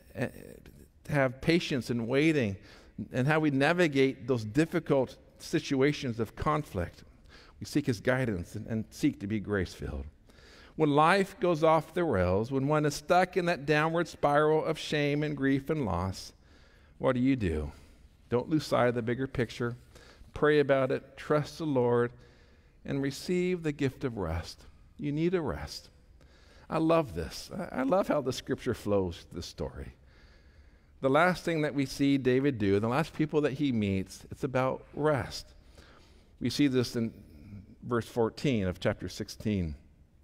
have patience in waiting, and how we navigate those difficult situations of conflict. We seek his guidance and, and seek to be grace-filled. When life goes off the rails, when one is stuck in that downward spiral of shame and grief and loss, what do you do? Don't lose sight of the bigger picture. Pray about it, trust the Lord, and receive the gift of rest. You need a rest. I love this. I love how the scripture flows this story. The last thing that we see David do, the last people that he meets, it's about rest. We see this in verse fourteen of chapter sixteen.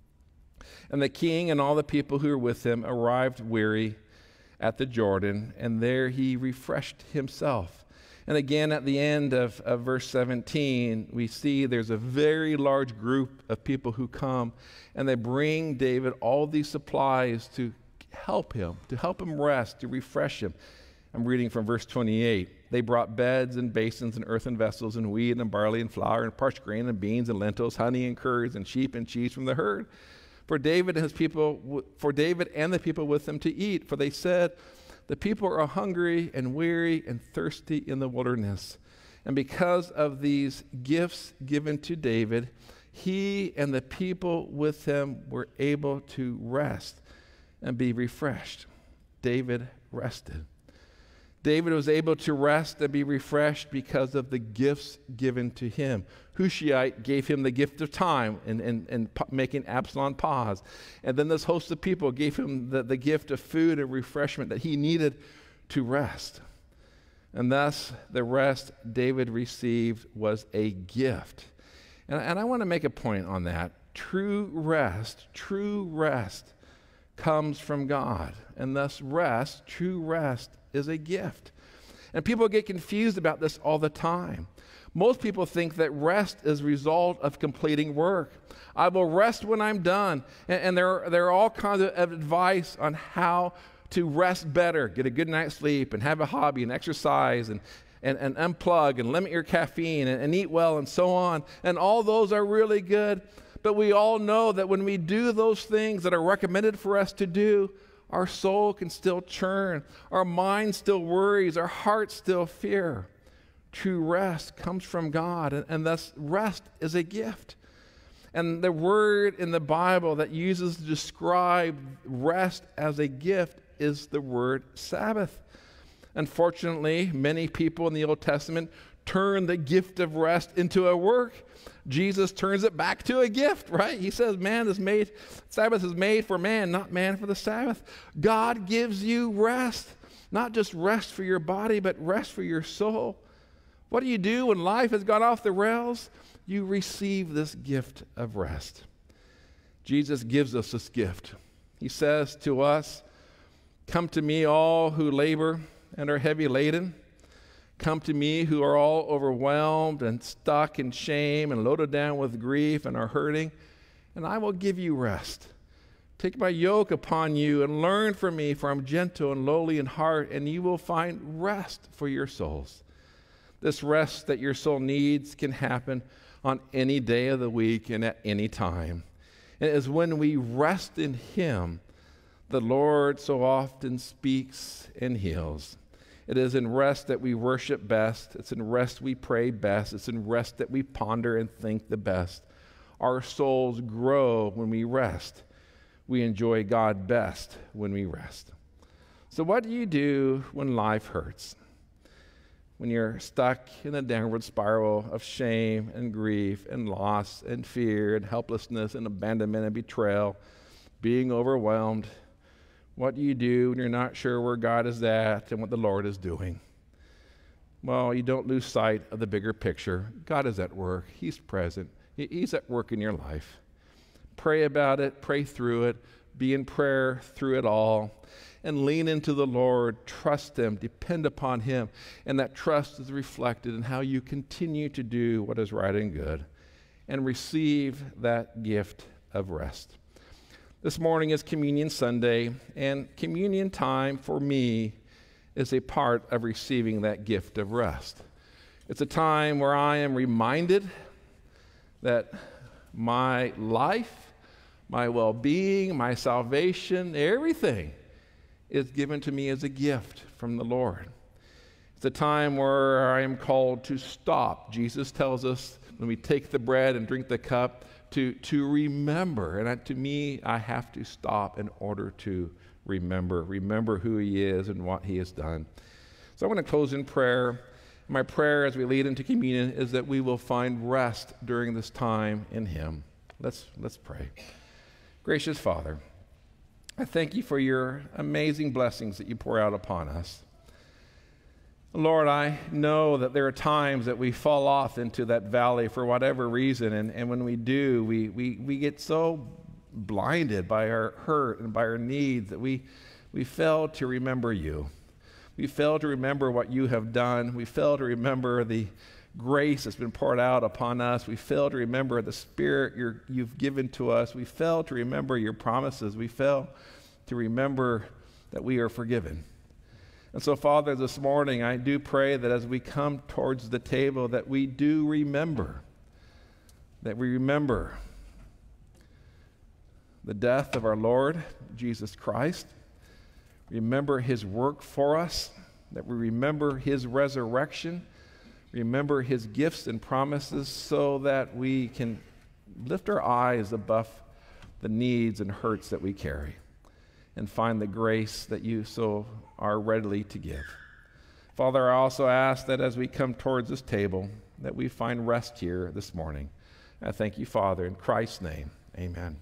And the king and all the people who were with him arrived weary at the Jordan, and there he refreshed himself. And again, at the end of, of verse seventeen, we see there's a very large group of people who come, and they bring David all these supplies to help him, to help him rest, to refresh him. I'm reading from verse twenty-eight. They brought beds and basins and earthen vessels and wheat and barley and flour and parched grain and beans and lentils, honey and curds and sheep and cheese from the herd for David and his people, for David and the people with him to eat. For they said, the people are hungry and weary and thirsty in the wilderness. And because of these gifts given to David, he and the people with him were able to rest and be refreshed. David rested. David was able to rest and be refreshed because of the gifts given to him. Hushai gave him the gift of time and, and, and making Absalom pause. And then this host of people gave him the, the gift of food and refreshment that he needed to rest. And thus, the rest David received was a gift. And, and I want to make a point on that. True rest, true rest comes from God. And thus, rest, true rest, is a gift. And people get confused about this all the time. Most people think that rest is a result of completing work. I will rest when I'm done. And, and there, are, there are all kinds of advice on how to rest better, get a good night's sleep, and have a hobby, and exercise, and, and, and unplug, and limit your caffeine, and, and eat well, and so on. And all those are really good. But we all know that when we do those things that are recommended for us to do, our soul can still churn. Our mind still worries. Our heart still fear. True rest comes from God, and, and thus rest is a gift. And the word in the Bible that uses to describe rest as a gift is the word Sabbath. Unfortunately, many people in the Old Testament turn the gift of rest into a work. Jesus turns it back to a gift, right? He says, man is made, Sabbath is made for man, not man for the Sabbath. God gives you rest, not just rest for your body, but rest for your soul. What do you do when life has gone off the rails? You receive this gift of rest. Jesus gives us this gift. He says to us, come to me all who labor and are heavy laden. Come to me who are all overwhelmed and stuck in shame and loaded down with grief and are hurting, and I will give you rest. Take my yoke upon you and learn from me, for I'm gentle and lowly in heart, and you will find rest for your souls. This rest that your soul needs can happen on any day of the week and at any time. And it is when we rest in Him, the Lord so often speaks and heals. It is in rest that we worship best. It's in rest we pray best. It's in rest that we ponder and think the best. Our souls grow when we rest. We enjoy God best when we rest. So what do you do when life hurts? When you're stuck in a downward spiral of shame and grief and loss and fear and helplessness and abandonment and betrayal, being overwhelmed, what do you do when you're not sure where God is at and what the Lord is doing? Well, you don't lose sight of the bigger picture. God is at work. He's present. He's at work in your life. Pray about it. Pray through it. Be in prayer through it all. And lean into the Lord. Trust Him. Depend upon Him. And that trust is reflected in how you continue to do what is right and good. And receive that gift of rest. This morning is Communion Sunday, and communion time for me is a part of receiving that gift of rest. It's a time where I am reminded that my life, my well-being, my salvation, everything is given to me as a gift from the Lord. It's a time where I am called to stop. Jesus tells us when we take the bread and drink the cup, To, to remember. And to me, I have to stop in order to remember. Remember who He is and what He has done. So I want to close in prayer. My prayer as we lead into communion is that we will find rest during this time in Him. Let's, let's pray. Gracious Father, I thank You for Your amazing blessings that You pour out upon us. Lord, I know that there are times that we fall off into that valley for whatever reason, and, and when we do, we, we, we get so blinded by our hurt and by our needs that we, we fail to remember You. We fail to remember what You have done. We fail to remember the grace that's been poured out upon us. We fail to remember the Spirit you're, You've given to us. We fail to remember Your promises. We fail to remember that we are forgiven. And so, Father, this morning, I do pray that as we come towards the table, that we do remember, that we remember the death of our Lord, Jesus Christ, remember His work for us, that we remember His resurrection, remember His gifts and promises so that we can lift our eyes above the needs and hurts that we carry and find the grace that You so are readily to give. Father, I also ask that as we come towards this table, that we find rest here this morning. I thank You, Father, in Christ's name, amen.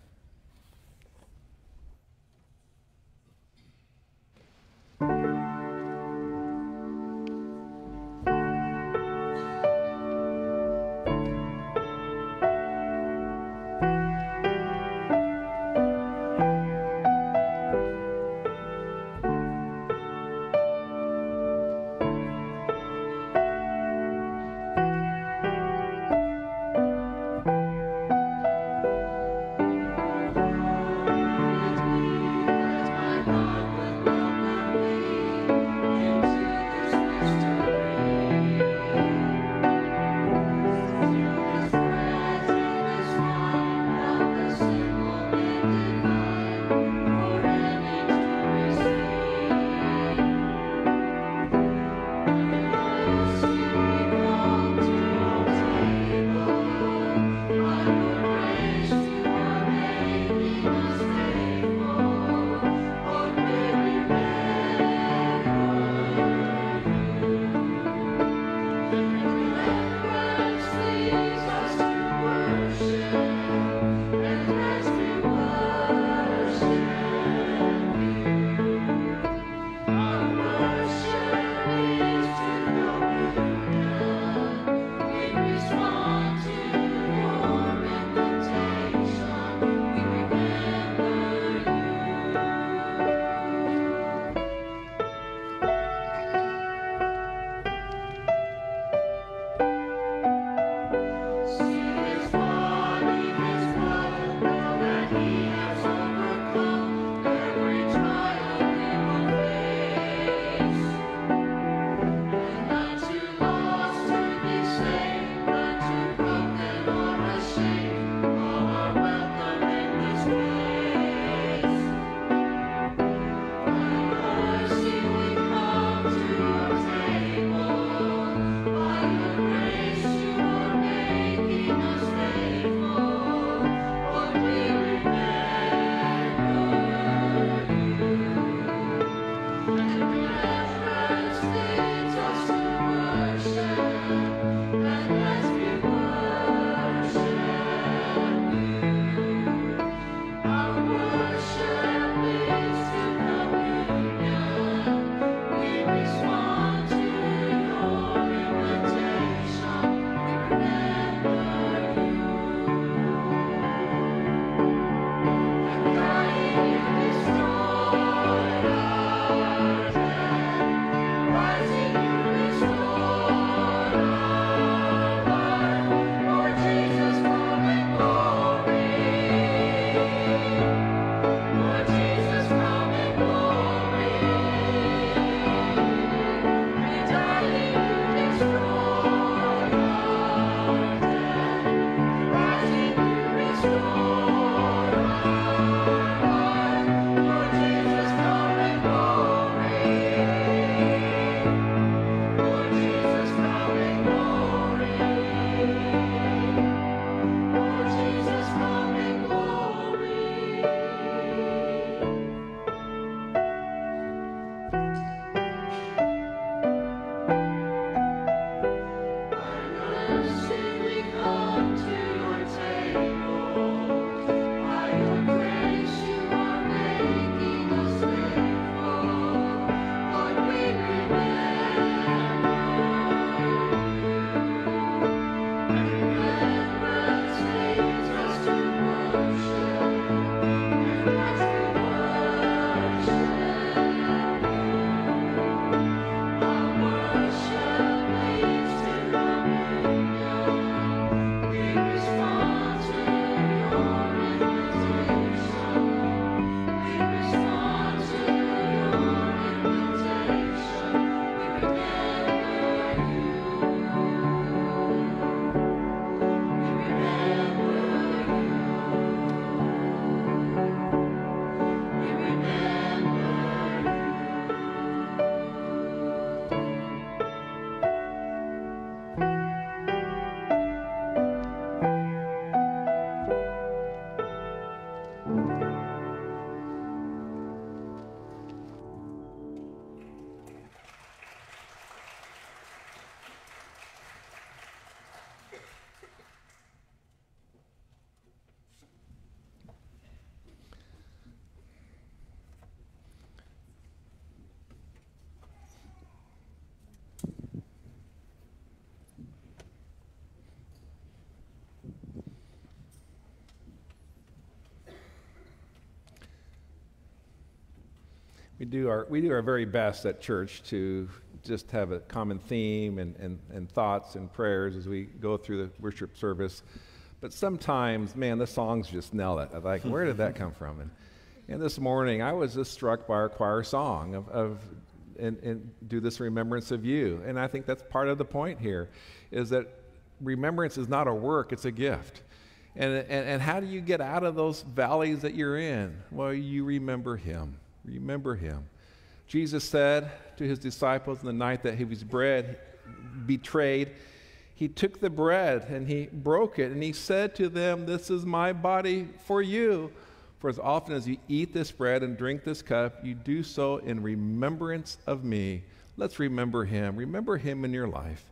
We do our we do our very best at church to just have a common theme and, and, and thoughts and prayers as we go through the worship service. But sometimes, man, the songs just nail it. I'm like, where did that come from? And, and this morning, I was just struck by our choir song of, of and, and do this remembrance of you. And I think that's part of the point here, is that remembrance is not a work, it's a gift. And, and, and how do you get out of those valleys that you're in? Well, you remember him. Remember him. Jesus said to his disciples in the night that he was bread, betrayed, he took the bread and he broke it and he said to them, "This is my body for you. For as often as you eat this bread and drink this cup, you do so in remembrance of me." Let's remember him. Remember him in your life.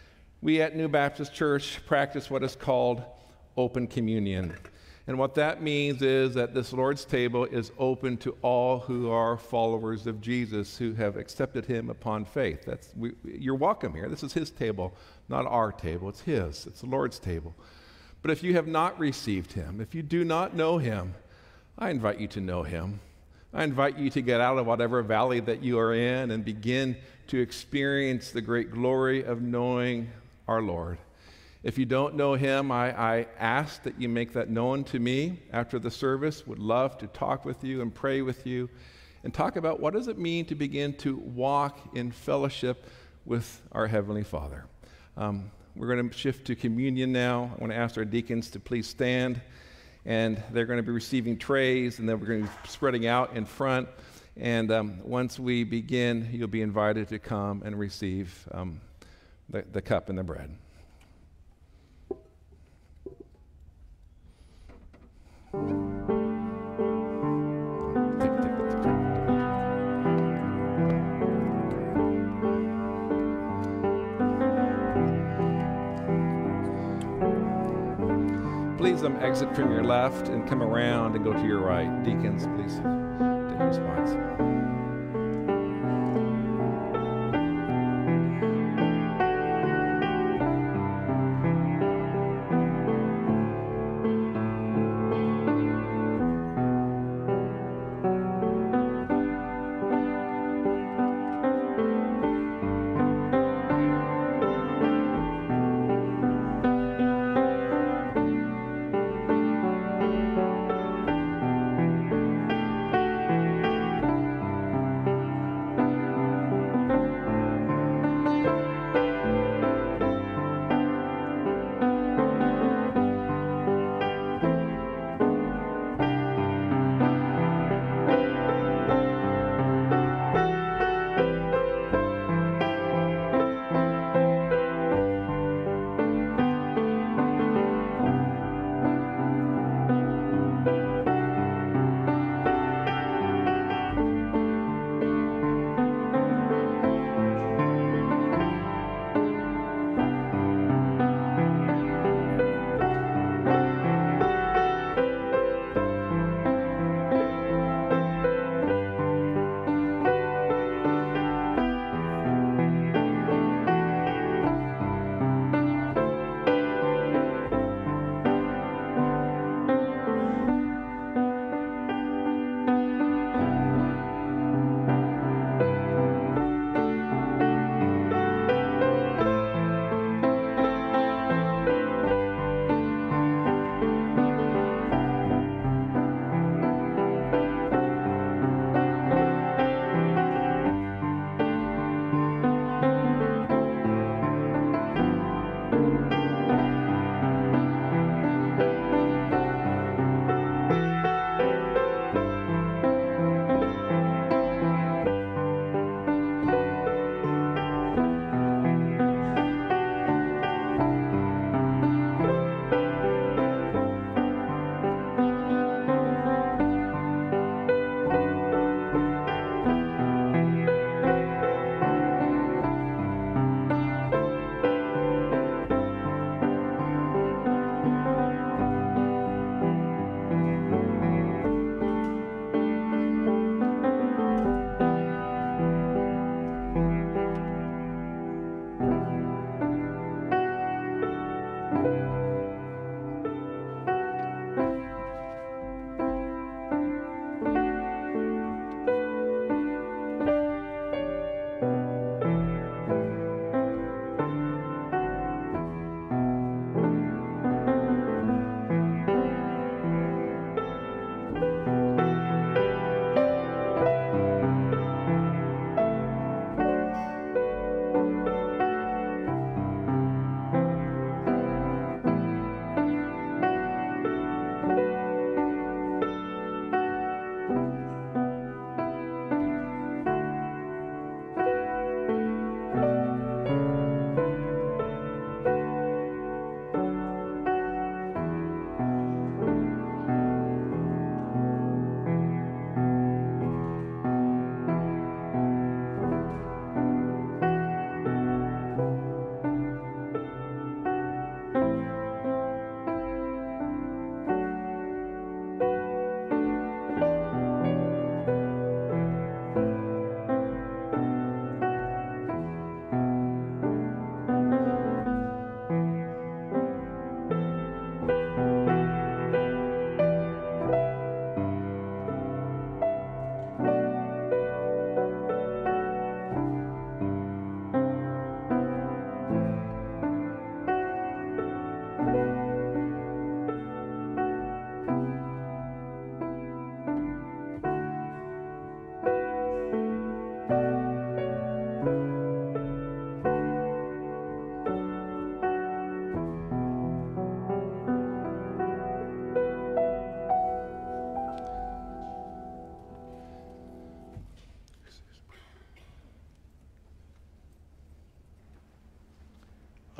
We at New Baptist Church practice what is called open communion. And what that means is that this Lord's table is open to all who are followers of Jesus, who have accepted him upon faith. That's we, you're welcome here. This is his table, not our table. It's his. It's the Lord's table. But if you have not received him, if you do not know him, I invite you to know him. I invite you to get out of whatever valley that you are in and begin to experience the great glory of knowing our Lord. If you don't know him, I, I ask that you make that known to me after the service. Would love to talk with you and pray with you and talk about what does it mean to begin to walk in fellowship with our Heavenly Father. Um, we're going to shift to communion now. I want to ask our deacons to please stand, and they're going to be receiving trays, and then we're going to be spreading out in front. And um, once we begin, you'll be invited to come and receive um, the, the cup and the bread. Please um, exit from your left and come around and go to your right. Deacons, please take your spots.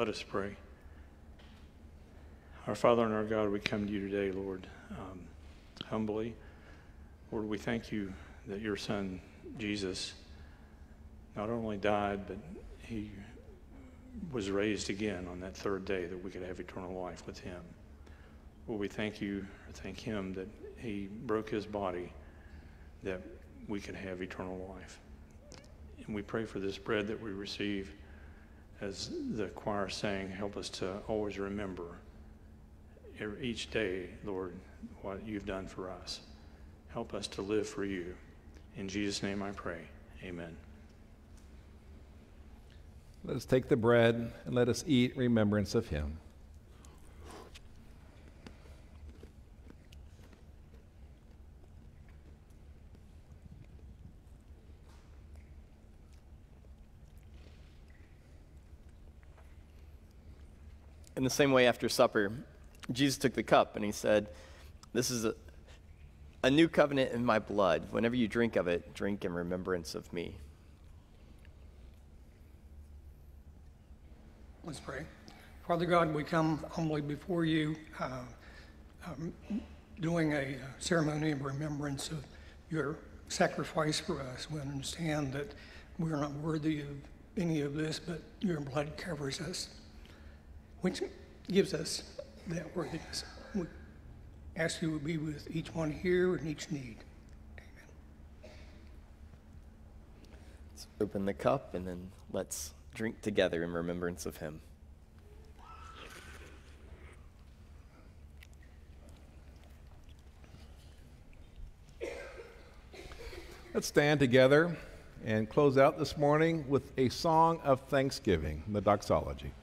Let us pray. Our Father and our God, we come to you today, Lord, um, humbly. Lord, we thank you that your Son, Jesus, not only died, but he was raised again on that third day that we could have eternal life with him. Lord, we thank you, thank him that he broke his body that we could have eternal life. And we pray for this bread that we receive. As the choir sang, help us to always remember each day, Lord, what you've done for us. Help us to live for you. In Jesus' name I pray. Amen. Let us take the bread and let us eat in remembrance of him. In the same way, after supper, Jesus took the cup and he said, "This is a, a new covenant in my blood. Whenever you drink of it, drink in remembrance of me." Let's pray. Father God, we come humbly before you, uh, um, doing a ceremony of remembrance of your sacrifice for us. We understand that we're not worthy of any of this, but your blood covers us, which gives us that worthiness. We ask you to be with each one here and each need. Amen. Let's open the cup and then let's drink together in remembrance of him. Let's stand together and close out this morning with a song of thanksgiving, the Doxology.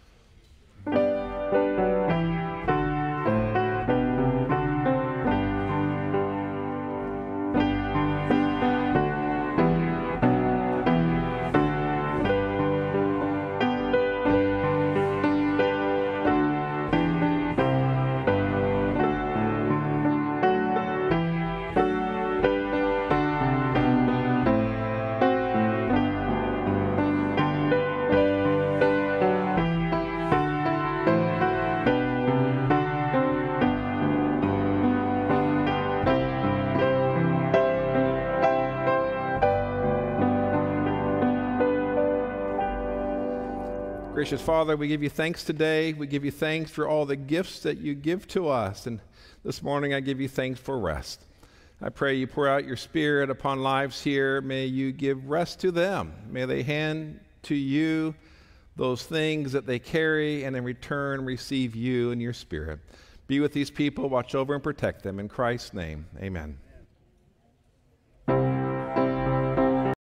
Gracious Father, we give you thanks today. We give you thanks for all the gifts that you give to us. And this morning I give you thanks for rest. I pray you pour out your Spirit upon lives here. May you give rest to them. May they hand to you those things that they carry and in return receive you and your Spirit. Be with these people. Watch over and protect them. In Christ's name, amen.